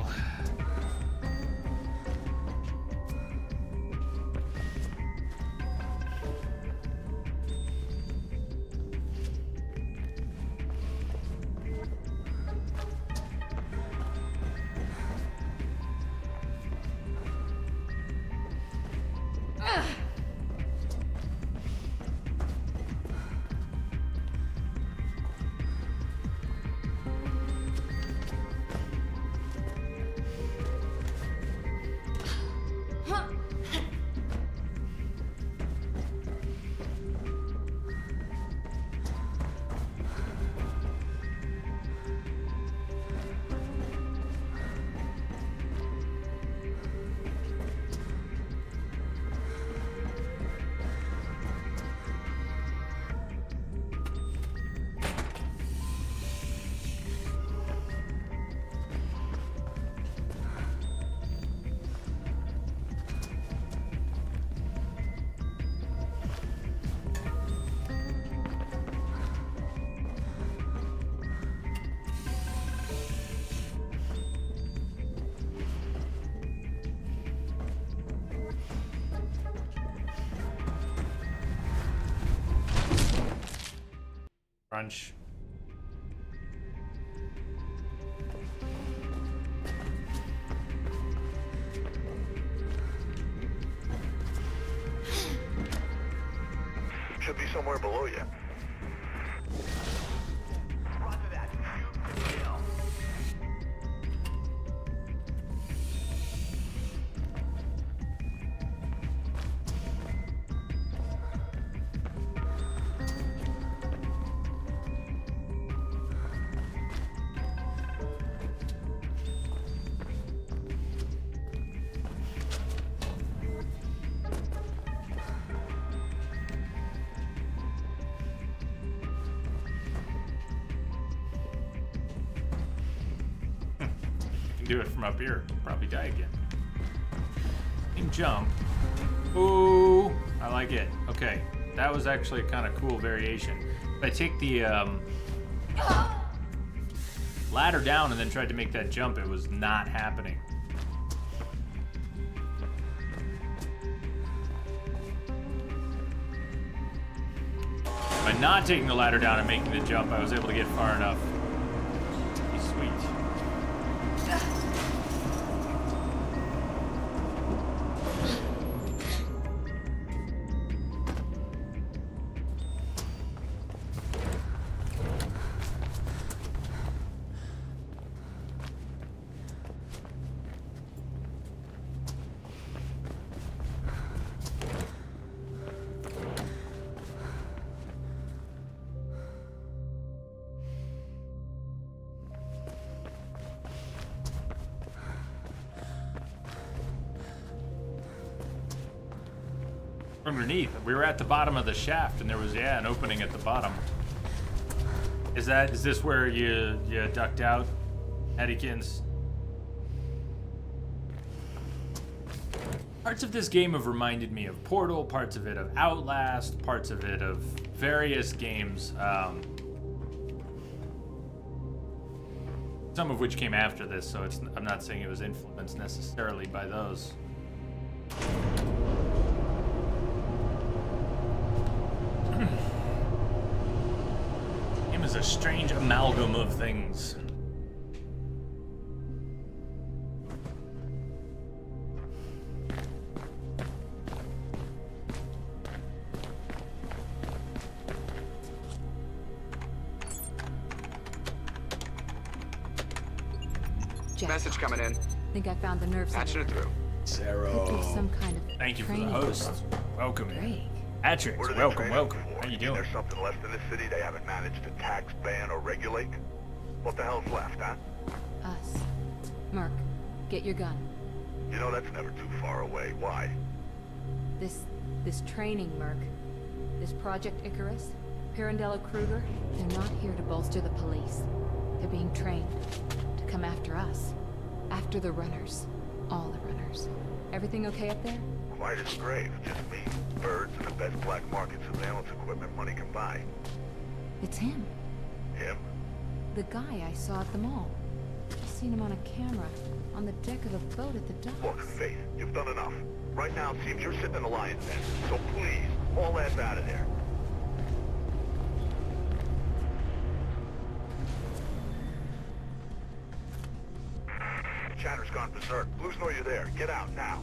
Crunch. Should be somewhere below you. do it from up here. Probably die again. Team jump. Ooh, I like it. Okay, that was actually a kind of cool variation. If I take the ladder down and then tried to make that jump, it was not happening. By not taking the ladder down and making the jump, I was able to get far enough. Be sweet. Underneath, we were at the bottom of the shaft, and there was an opening at the bottom. Is this where you ducked out, Eddykins? Parts of this game have reminded me of Portal, parts of it of Outlast, parts of it of various games. Some of which came after this, so I'm not saying it was influenced necessarily by those. Game is a strange amalgam of things. Jack, Message coming in. think I found the nerve Patching center. it through. Could be some kind of Thank you for the training host. program. Welcome. Great. Patrick, What are they welcome, training welcome. for? How you Mean doing? There's something left in this city they haven't managed to tax, ban, or regulate? What the hell's left, huh? Us. Merc, get your gun. You know that's never too far away. Why? This training, Merc. This Project Icarus, Pirandello Kruger, they're not here to bolster the police. They're being trained to come after us. After the runners. All the runners. Everything okay up there? Quiet as a grave. Just me, birds, and the best black market surveillance equipment money can buy. It's him. Him? The guy I saw at the mall. I seen him on a camera, on the deck of a boat at the docks. Look, Faith, you've done enough. Right now it seems you're sitting in the lion's den. So please, haul ass out of there. Chatter's gone berserk. Blues know you're there. Get out now.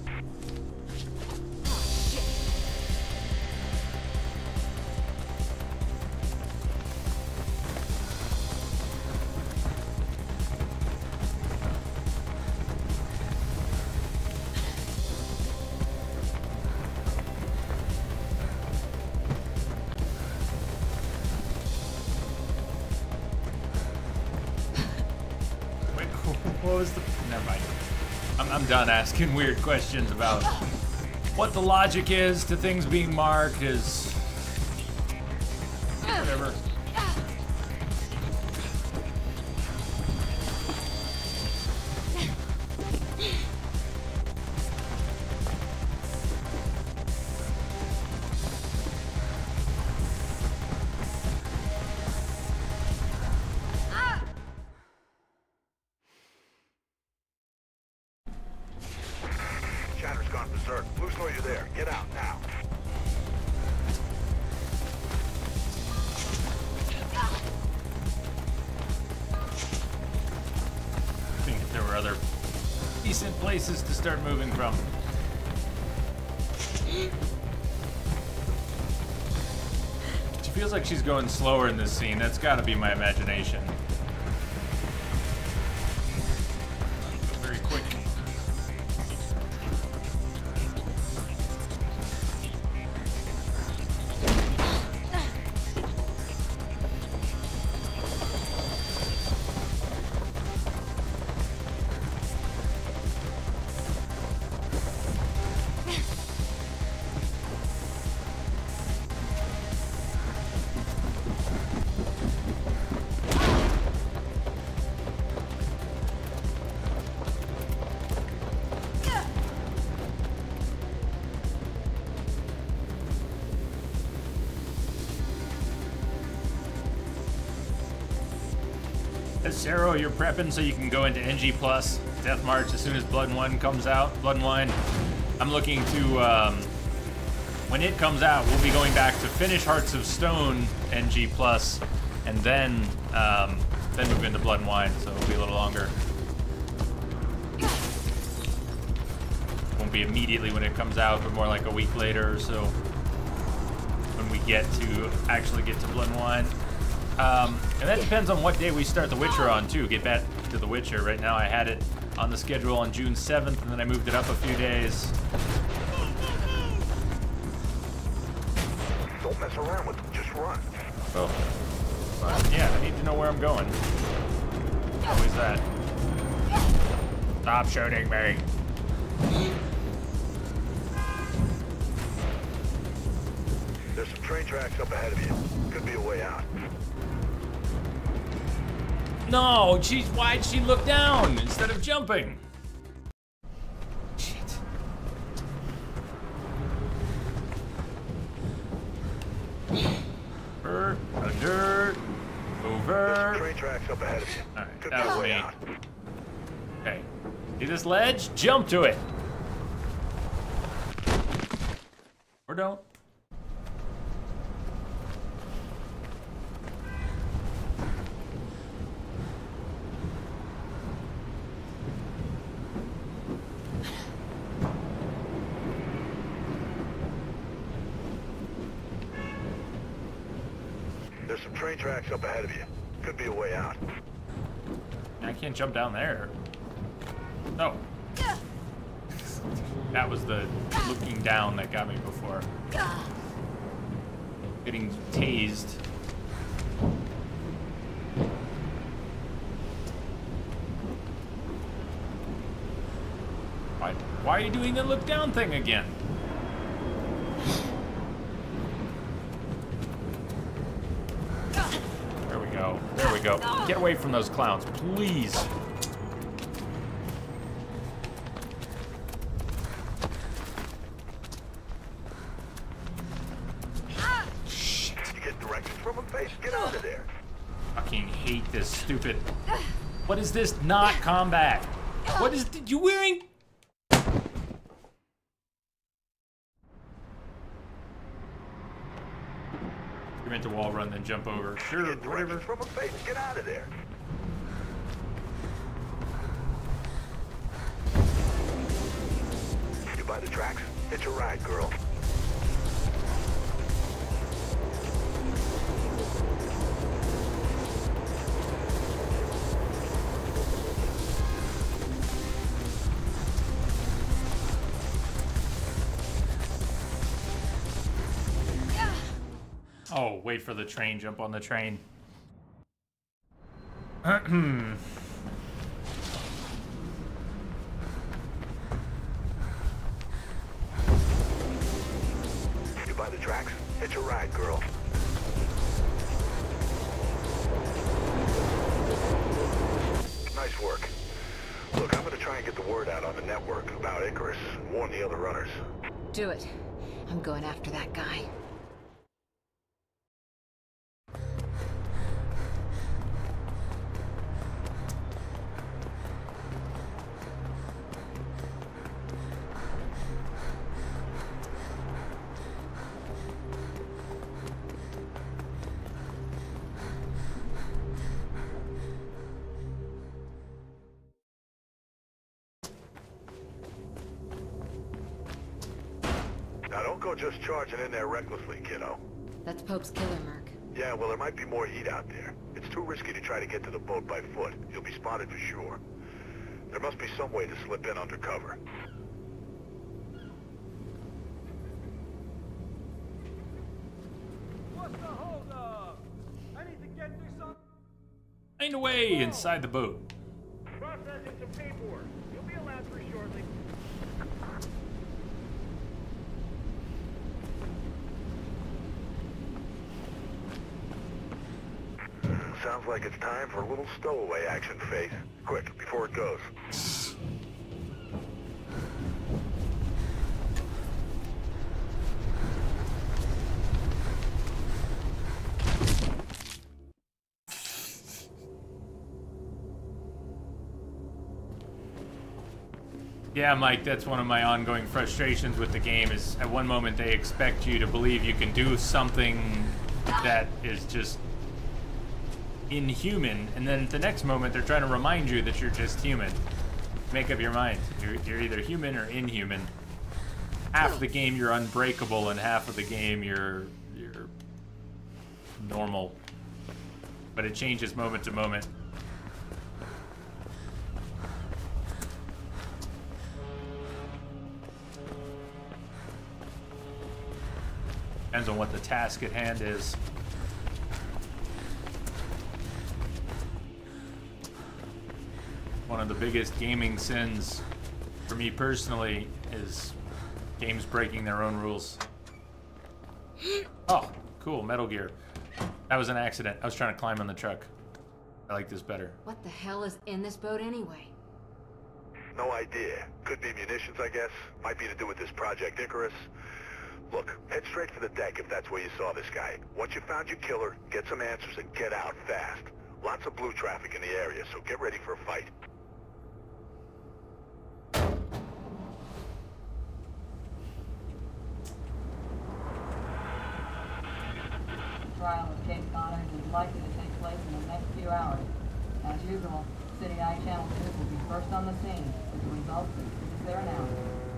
Wait, what was the... Never mind. I'm done asking weird questions about what the logic is to things being marked is... Whatever. Chatter's gone berserk. Blues know you're there. Get out now. I think if there were other decent places to start moving from. She feels like she's going slower in this scene. That's got to be my imagination. Very quick. Cero, you're prepping so you can go into NG Plus Death March as soon as Blood and Wine comes out. Blood and Wine, I'm looking to, when it comes out, we'll be going back to finish Hearts of Stone NG Plus, and then move into Blood and Wine, so it'll be a little longer. Won't be immediately when it comes out, but more like a week later or so when we get to actually get to Blood and Wine. And that depends on what day we start The Witcher on, too. Get back to The Witcher. Right now I had it on the schedule on June 7th, and then I moved it up a few days. Don't mess around with them, just run. Oh. Yeah, I need to know where I'm going. Always that. Stop shooting me. There's some train tracks up ahead of you. Could be a way out. No, why'd she look down instead of jumping? Shit. Under, over. There's some train tracks up ahead of you. Alright, Could that be a was way me. out. Okay. See this ledge? Jump to it. Or don't. There's some train tracks up ahead of you. Could be a way out. I can't jump down there. No. That was the looking down that got me before. Getting tased. Why are you doing the look down thing again? There we go. There we go. Get away from those clowns, please. Shit. You get directions from him, Face? Get out of there. Fucking hate this stupid. What is this? Not combat. What is you wearing? You meant to wall run, then jump over. Sure, Get whatever. directions from him, Face? Get out of there. You buy the tracks? Hitch a ride, girl. Oh, wait for the train. Jump on the train. You buy the tracks? Hitch a ride, girl. Nice work. Look, I'm gonna try and get the word out on the network about Icarus and warn the other runners. Do it. I'm going after that guy. Now don't go just charging in there recklessly, kiddo. That's Pope's killer, Merc. Yeah, well, there might be more heat out there. It's too risky to try to get to the boat by foot. You'll be spotted for sure. There must be some way to slip in undercover. What's the hold up? I need to get through some... Find a way inside the boat. Processing some paperwork. You'll be allowed through shortly. Sounds like it's time for a little stowaway action, Faith. Quick, before it goes. Yeah, Mike, that's one of my ongoing frustrations with the game is at one moment they expect you to believe you can do something that is just inhuman, and then at the next moment they're trying to remind you that you're just human. Make up your mind. You're either human or inhuman. Half the game you're unbreakable, and half of the game you're normal. But it changes moment to moment. Depends on what the task at hand is. One of the biggest gaming sins for me personally is games breaking their own rules. Oh, cool, Metal Gear. That was an accident. I was trying to climb on the truck. I like this better. What the hell is in this boat anyway? No idea. Could be munitions, I guess. Might be to do with this Project Icarus. Look, head straight for the deck if that's where you saw this guy. Once you found your killer, get some answers and get out fast. Lots of blue traffic in the area, so get ready for a fight. Trial of Case Connors is likely to take place in the next few hours. As usual, City Eye Channel News will be first on the scene with the results as soon as they're announced.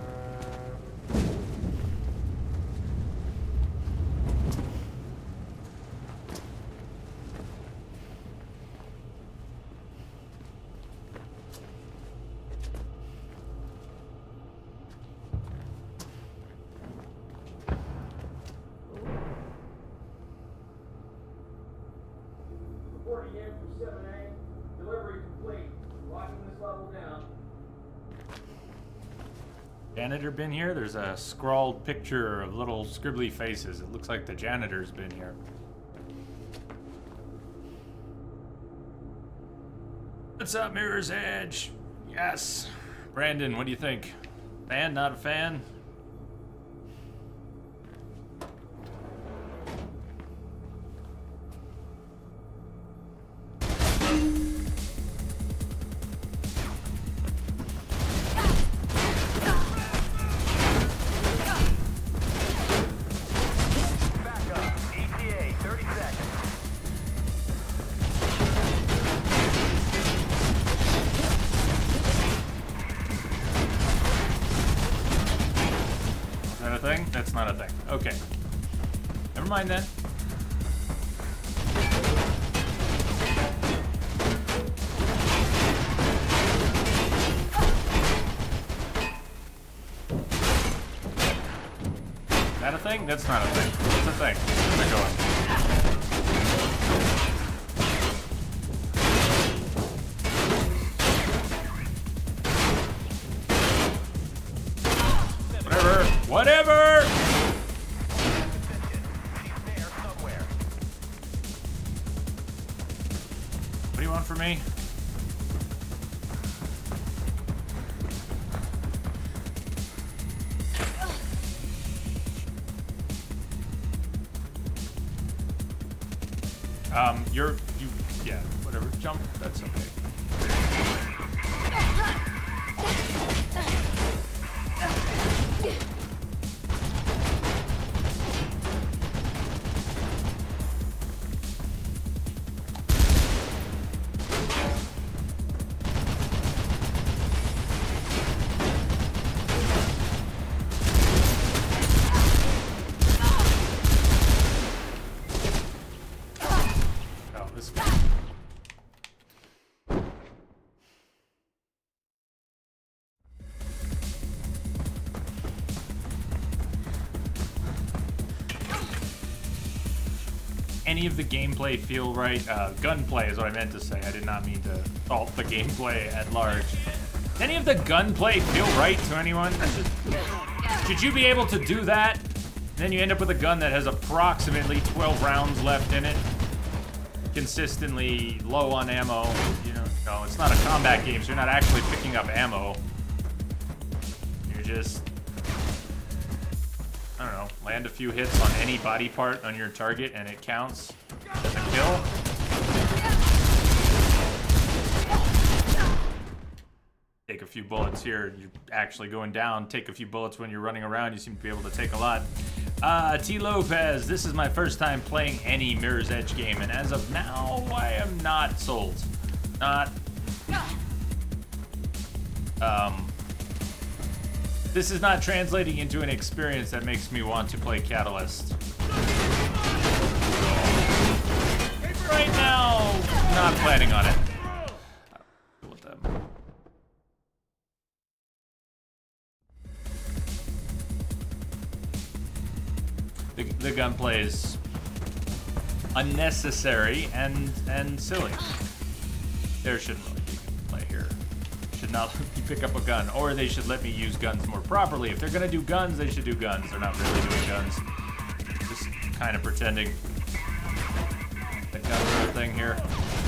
Janitor been here? There's a scrawled picture of little scribbly faces. It looks like the janitor's been here. What's up, Mirror's Edge? Yes. Brandon, what do you think? Fan, not a fan? That's not a thing. Okay. Never mind then. Is that a thing? That's not a thing. What's a thing? Where's it going? Whatever! What do you want from me? Yeah, whatever. Jump, that's okay. Any of the gameplay feel right? Gunplay is what I meant to say. I did not mean to fault the gameplay at large. Any of the gunplay feel right to anyone? Should you be able to do that? Then you end up with a gun that has approximately 12 rounds left in it. Consistently low on ammo. You know, no, it's not a combat game, so you're not actually picking up ammo. You're just, I don't know, land a few hits on any body part on your target and it counts as a kill. Take a few bullets here. You're actually going down. Take a few bullets when you're running around. You seem to be able to take a lot. T. Lopez, this is my first time playing any Mirror's Edge game, and as of now, I am not sold. This is not translating into an experience that makes me want to play Catalyst. Right now, not planning on it. With them. The gunplay is unnecessary and silly. There shouldn't really be gunplay here. Should not let me pick up a gun, or they should let me use guns more properly. If they're gonna do guns, they should do guns. They're not really doing guns. Just kind of pretending. The gun throw thing here.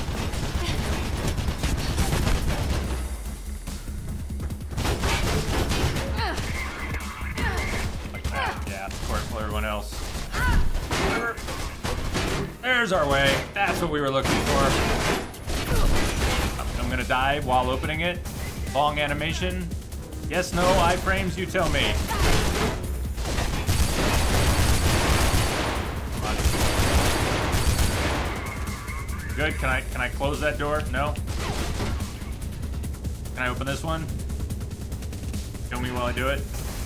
Like that, yeah, of course, for everyone else. There's our way. That's what we were looking for. I'm gonna die while opening it. Long animation. Yes, no, iframes, you tell me. Good. Can I close that door? No. Can I open this one? Kill me while I do it.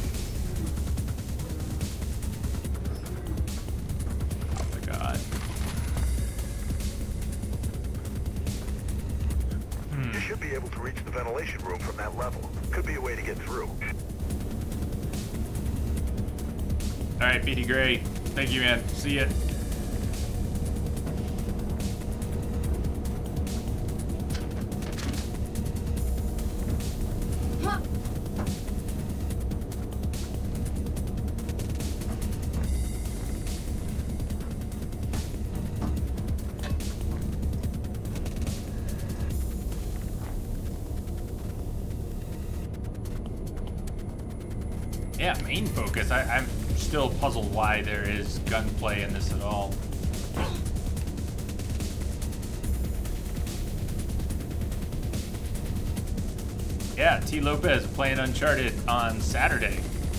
Oh my god. You should be able to reach the ventilation room from that level. Could be a way to get through. All right, PD Gray. Thank you, man. See ya. Yeah, main focus. I'm still puzzled why there is gunplay in this at all. Yeah, T. Lopez playing Uncharted on Saturday.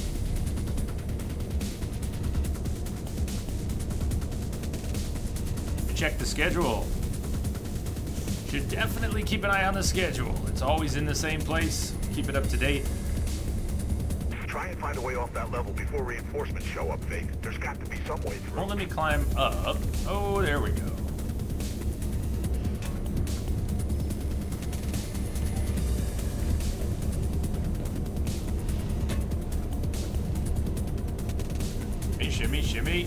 Check the schedule. Should definitely keep an eye on the schedule. It's always in the same place. Keep it up to date. Try and find a way off that level before reinforcements show up, Faith. There's got to be some way through. Well, let me climb up. Oh, there we go. Hey, shimmy, shimmy.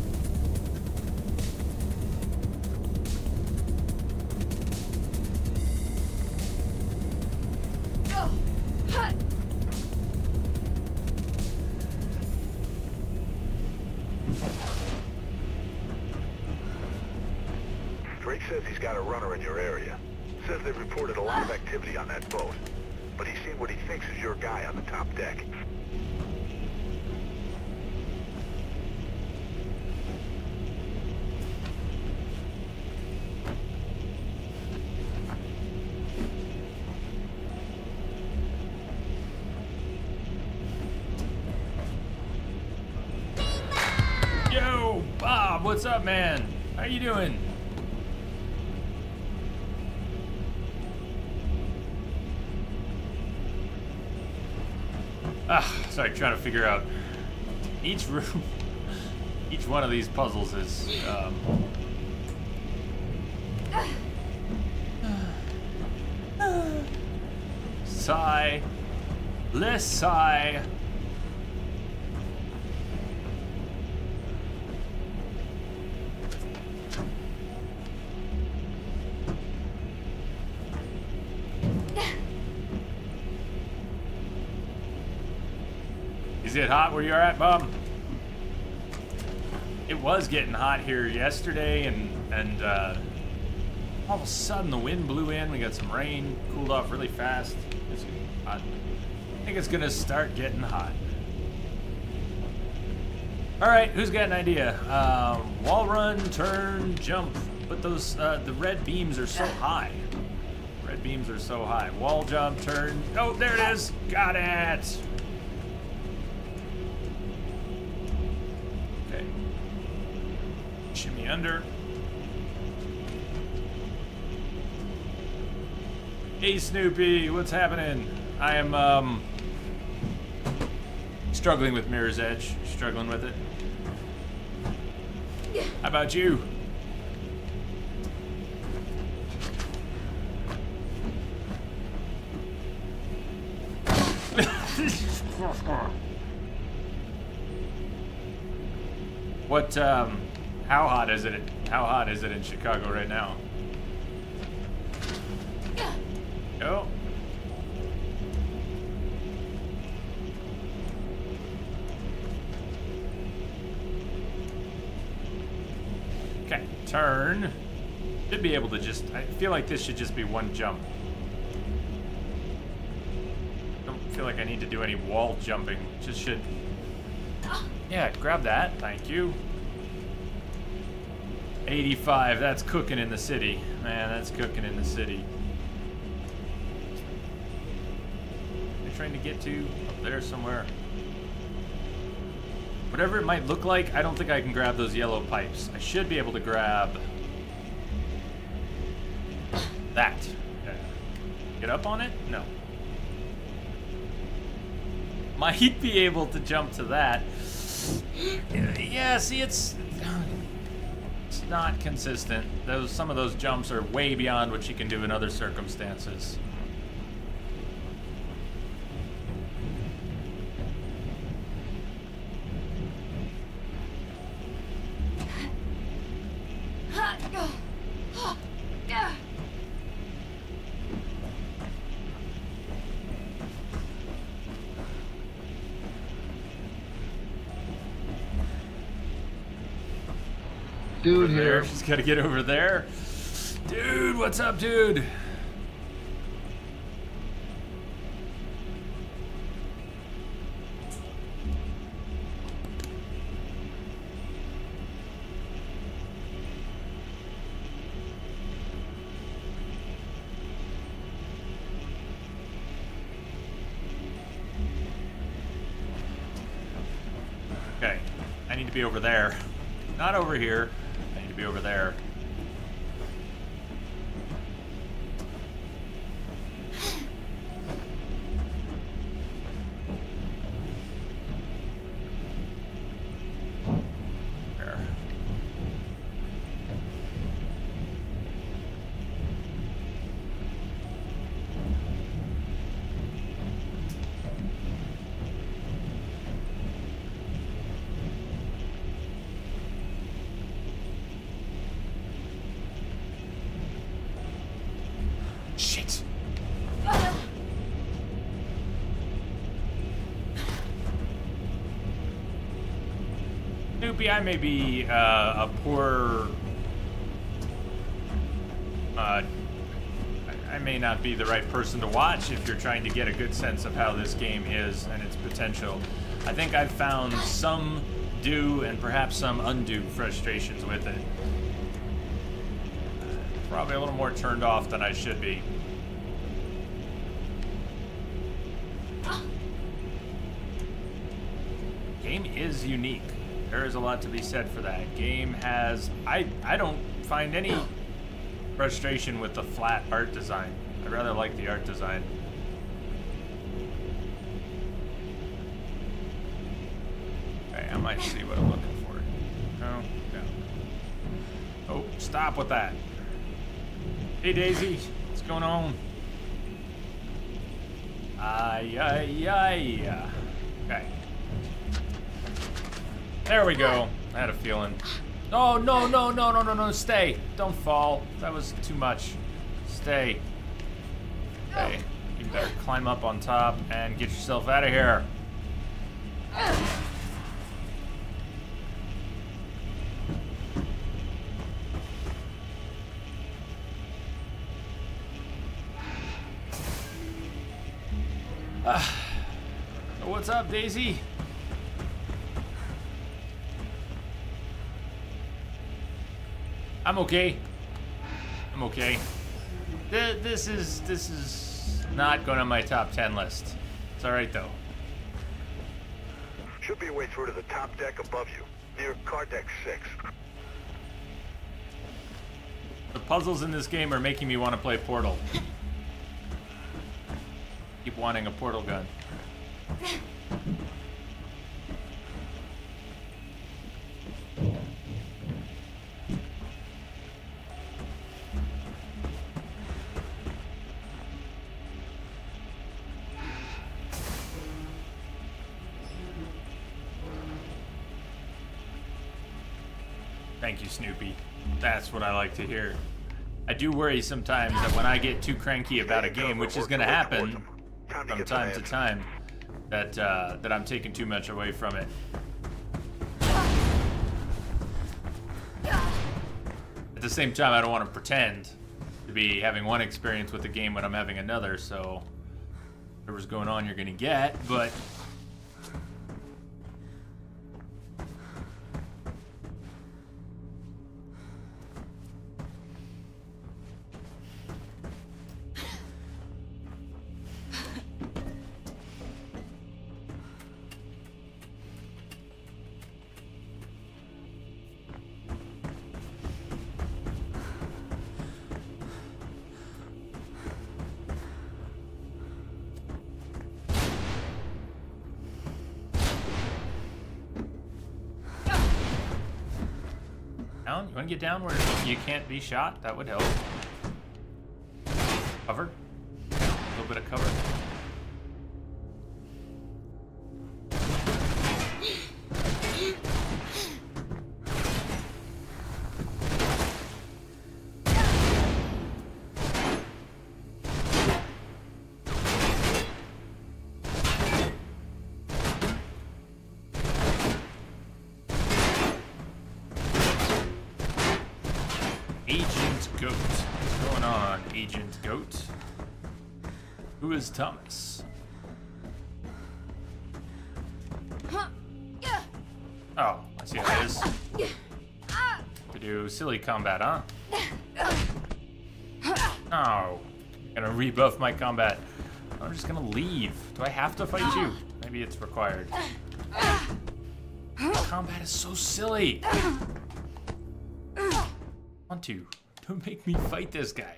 Drake says he's got a runner in your area. Says they've reported a lot of activity on that boat. But he's seen what he thinks is your guy on the top deck. Yo, Bob, what's up, man? How you doing? Sorry, trying to figure out each room. Each one of these puzzles is sigh, less sigh. Is it hot where you're at, Bob? It was getting hot here yesterday, and all of a sudden the wind blew in. We got some rain, cooled off really fast. It's getting hot. I think it's gonna start getting hot. All right, who's got an idea? Wall run, turn, jump. But those the red beams are so high. Red beams are so high. Wall jump, turn. Oh, there it is. Got it. Okay. Shimmy under. Hey, Snoopy, what's happening? I am, struggling with Mirror's Edge. Struggling with it. How about you? What, how hot is it? How hot is it in Chicago right now? Oh. Okay, turn. Should be able to just, I feel like this should just be one jump. Don't feel like I need to do any wall jumping. Just should. Yeah, grab that. Thank you. 85. That's cooking in the city. Man, that's cooking in the city. You're trying to get to up there somewhere. Whatever it might look like, I don't think I can grab those yellow pipes. I should be able to grab that. Okay. Get up on it? No. Might be able to jump to that. Yeah, see, it's not consistent. Some of those jumps are way beyond what you can do in other circumstances. Dude here. She's got to get over there. Dude, what's up, dude? Okay, I need to be over there. Not over here. I need to be over there. There. Shit. Snoopy, I may be a poor... I may not be the right person to watch if you're trying to get a good sense of how this game is and its potential. I think I've found some due and perhaps some undue frustrations with it. Probably a little more turned off than I should be. Game is unique. There is a lot to be said for that. Game has... I don't find any frustration with the flat art design. I rather like the art design. Okay, I might see what I'm looking for. No, no. Oh, stop with that. Hey, Daisy. What's going on? Ay, ay, ay. Okay. There we go. I had a feeling. Oh, no, no, no, no, no, no. Stay. Don't fall. That was too much. Stay. Okay. You better climb up on top and get yourself out of here. What's up, Daisy? I'm okay. I'm okay. This is not going on my top 10 list. It's all right though. Should be a way through to the top deck above you, near car deck 6. The puzzles in this game are making me want to play Portal. Keep wanting a portal gun. Thank you, Snoopy. That's what I like to hear. I do worry sometimes that when I get too cranky about a game, which is going to happen from time to time, that I'm taking too much away from it. At the same time, I don't want to pretend to be having one experience with the game when I'm having another, so whatever's going on you're going to get, but... You want to get down where you can't be shot? That would help. Cover. A little bit of cover. Agent Goat. Who is Thomas? Oh, I see how it is. To do silly combat, huh? Oh, gonna rebuff my combat. I'm just gonna leave. Do I have to fight you? Maybe it's required. Combat is so silly. I want to. Don't make me fight this guy.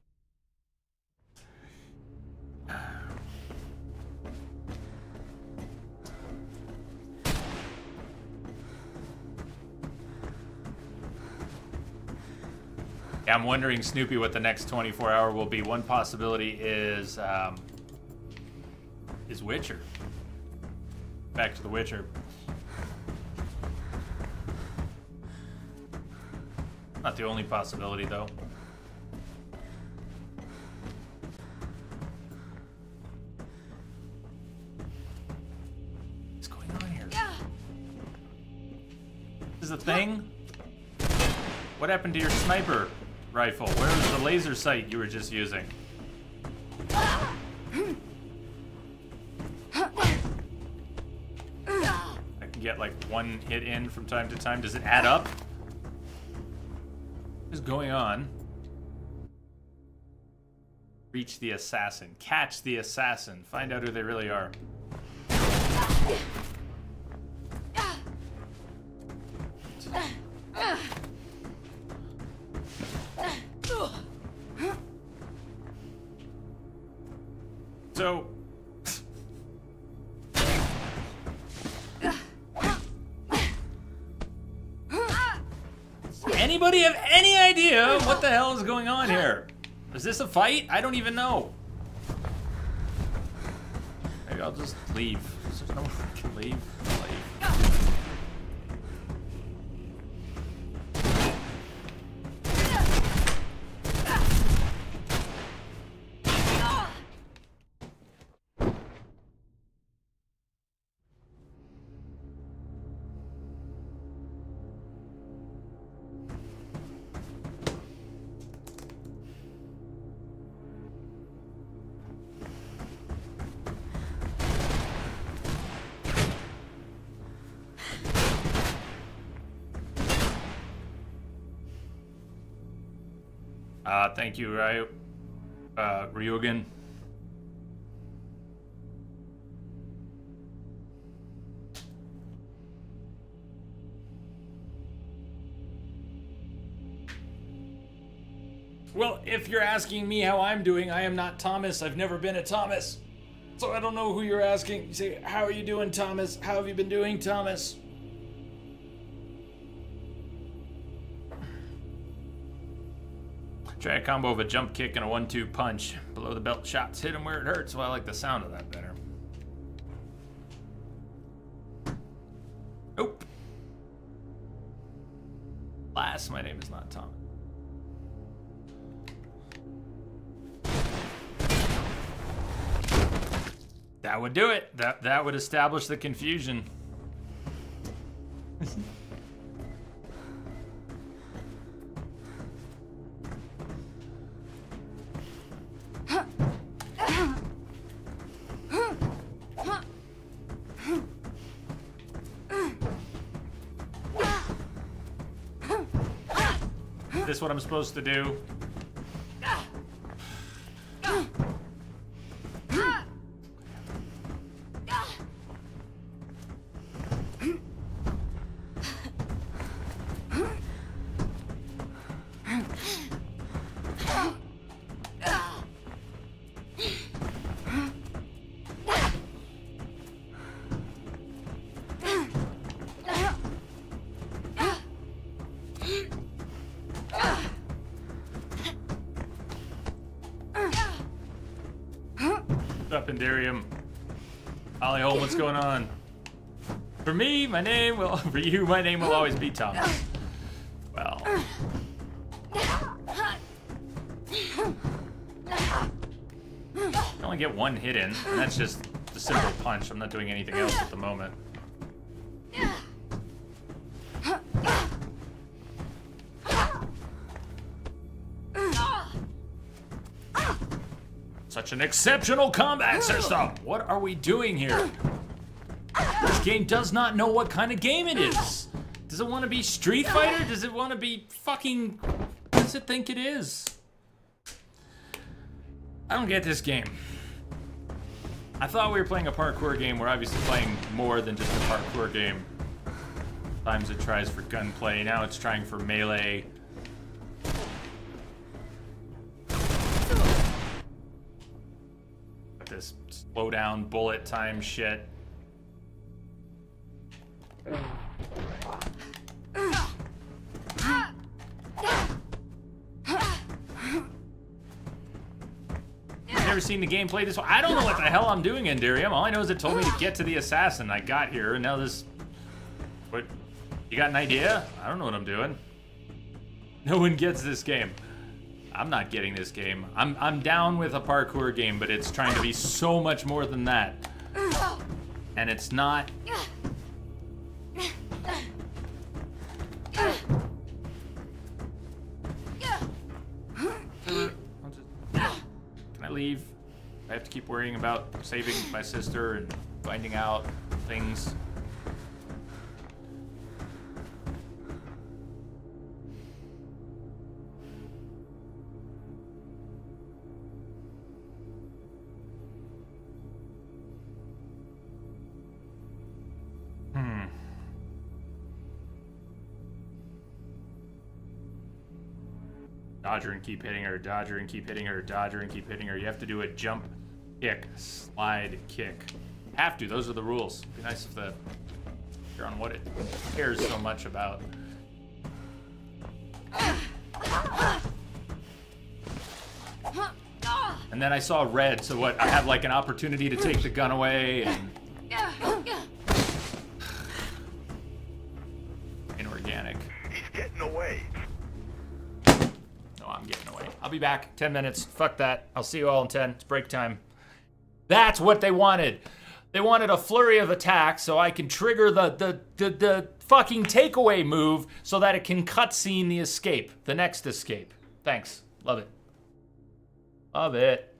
Yeah, I'm wondering, Snoopy, what the next 24-hour will be. One possibility is Witcher. Back to the Witcher. Not the only possibility, though. What's going on here? This is a thing? What happened to your sniper rifle? Where was the laser sight you were just using? I can get like one hit in from time to time. Does it add up? What is going on? Reach the assassin. Catch the assassin. Find out who they really are. So... Anybody have any idea what the hell is going on here? Is this a fight? I don't even know. Maybe I'll just leave. There's no way I can leave. Thank you, Ryu. Ryugen. Well, if you're asking me how I'm doing, I am not Thomas. I've never been a Thomas. So I don't know who you're asking. You say, how are you doing, Thomas? How have you been doing, Thomas? Try a combo of a jump kick and a 1-2 punch. Below the belt shots hit him where it hurts. Well, I like the sound of that better. Nope. Last, my name is not Thomas. That would do it. That would establish the confusion. Is this what I'm supposed to do? What's up, Enderium? Ollie Holm, what's going on? For me, my name will... For you, my name will always be Thomas. Well... I only get one hit in, and that's just a simple punch. I'm not doing anything else at the moment. Such an exceptional combat system! What are we doing here? This game does not know what kind of game it is. Does it want to be Street Fighter? Does it want to be fucking... What does it think it is? I don't get this game. I thought we were playing a parkour game. We're obviously playing more than just a parkour game. Sometimes it tries for gunplay. Now it's trying for melee. This slow down bullet time shit. Never seen the gameplay this way. I don't know what the hell I'm doing, Enderium. All I know is it told me to get to the assassin. I got here, and now this... What? You got an idea? I don't know what I'm doing. No one gets this game. I'm not getting this game. I'm down with a parkour game, but it's trying to be so much more than that. And it's not... Can I leave? I have to keep worrying about saving my sister and finding out things. Dodger and keep hitting her, dodger and keep hitting her, dodger and keep hitting her. You have to do a jump, kick, slide, kick. Have to, those are the rules. It'd be nice if you're on what it cares so much about. And then I saw red, so what, I have like an opportunity to take the gun away and... Inorganic. He's getting away. No, I'm getting away. I'll be back. 10 minutes. Fuck that. I'll see you all in 10. It's break time. That's what they wanted. They wanted a flurry of attacks so I can trigger the fucking takeaway move so that it can cutscene the escape. The next escape. Thanks. Love it. Love it.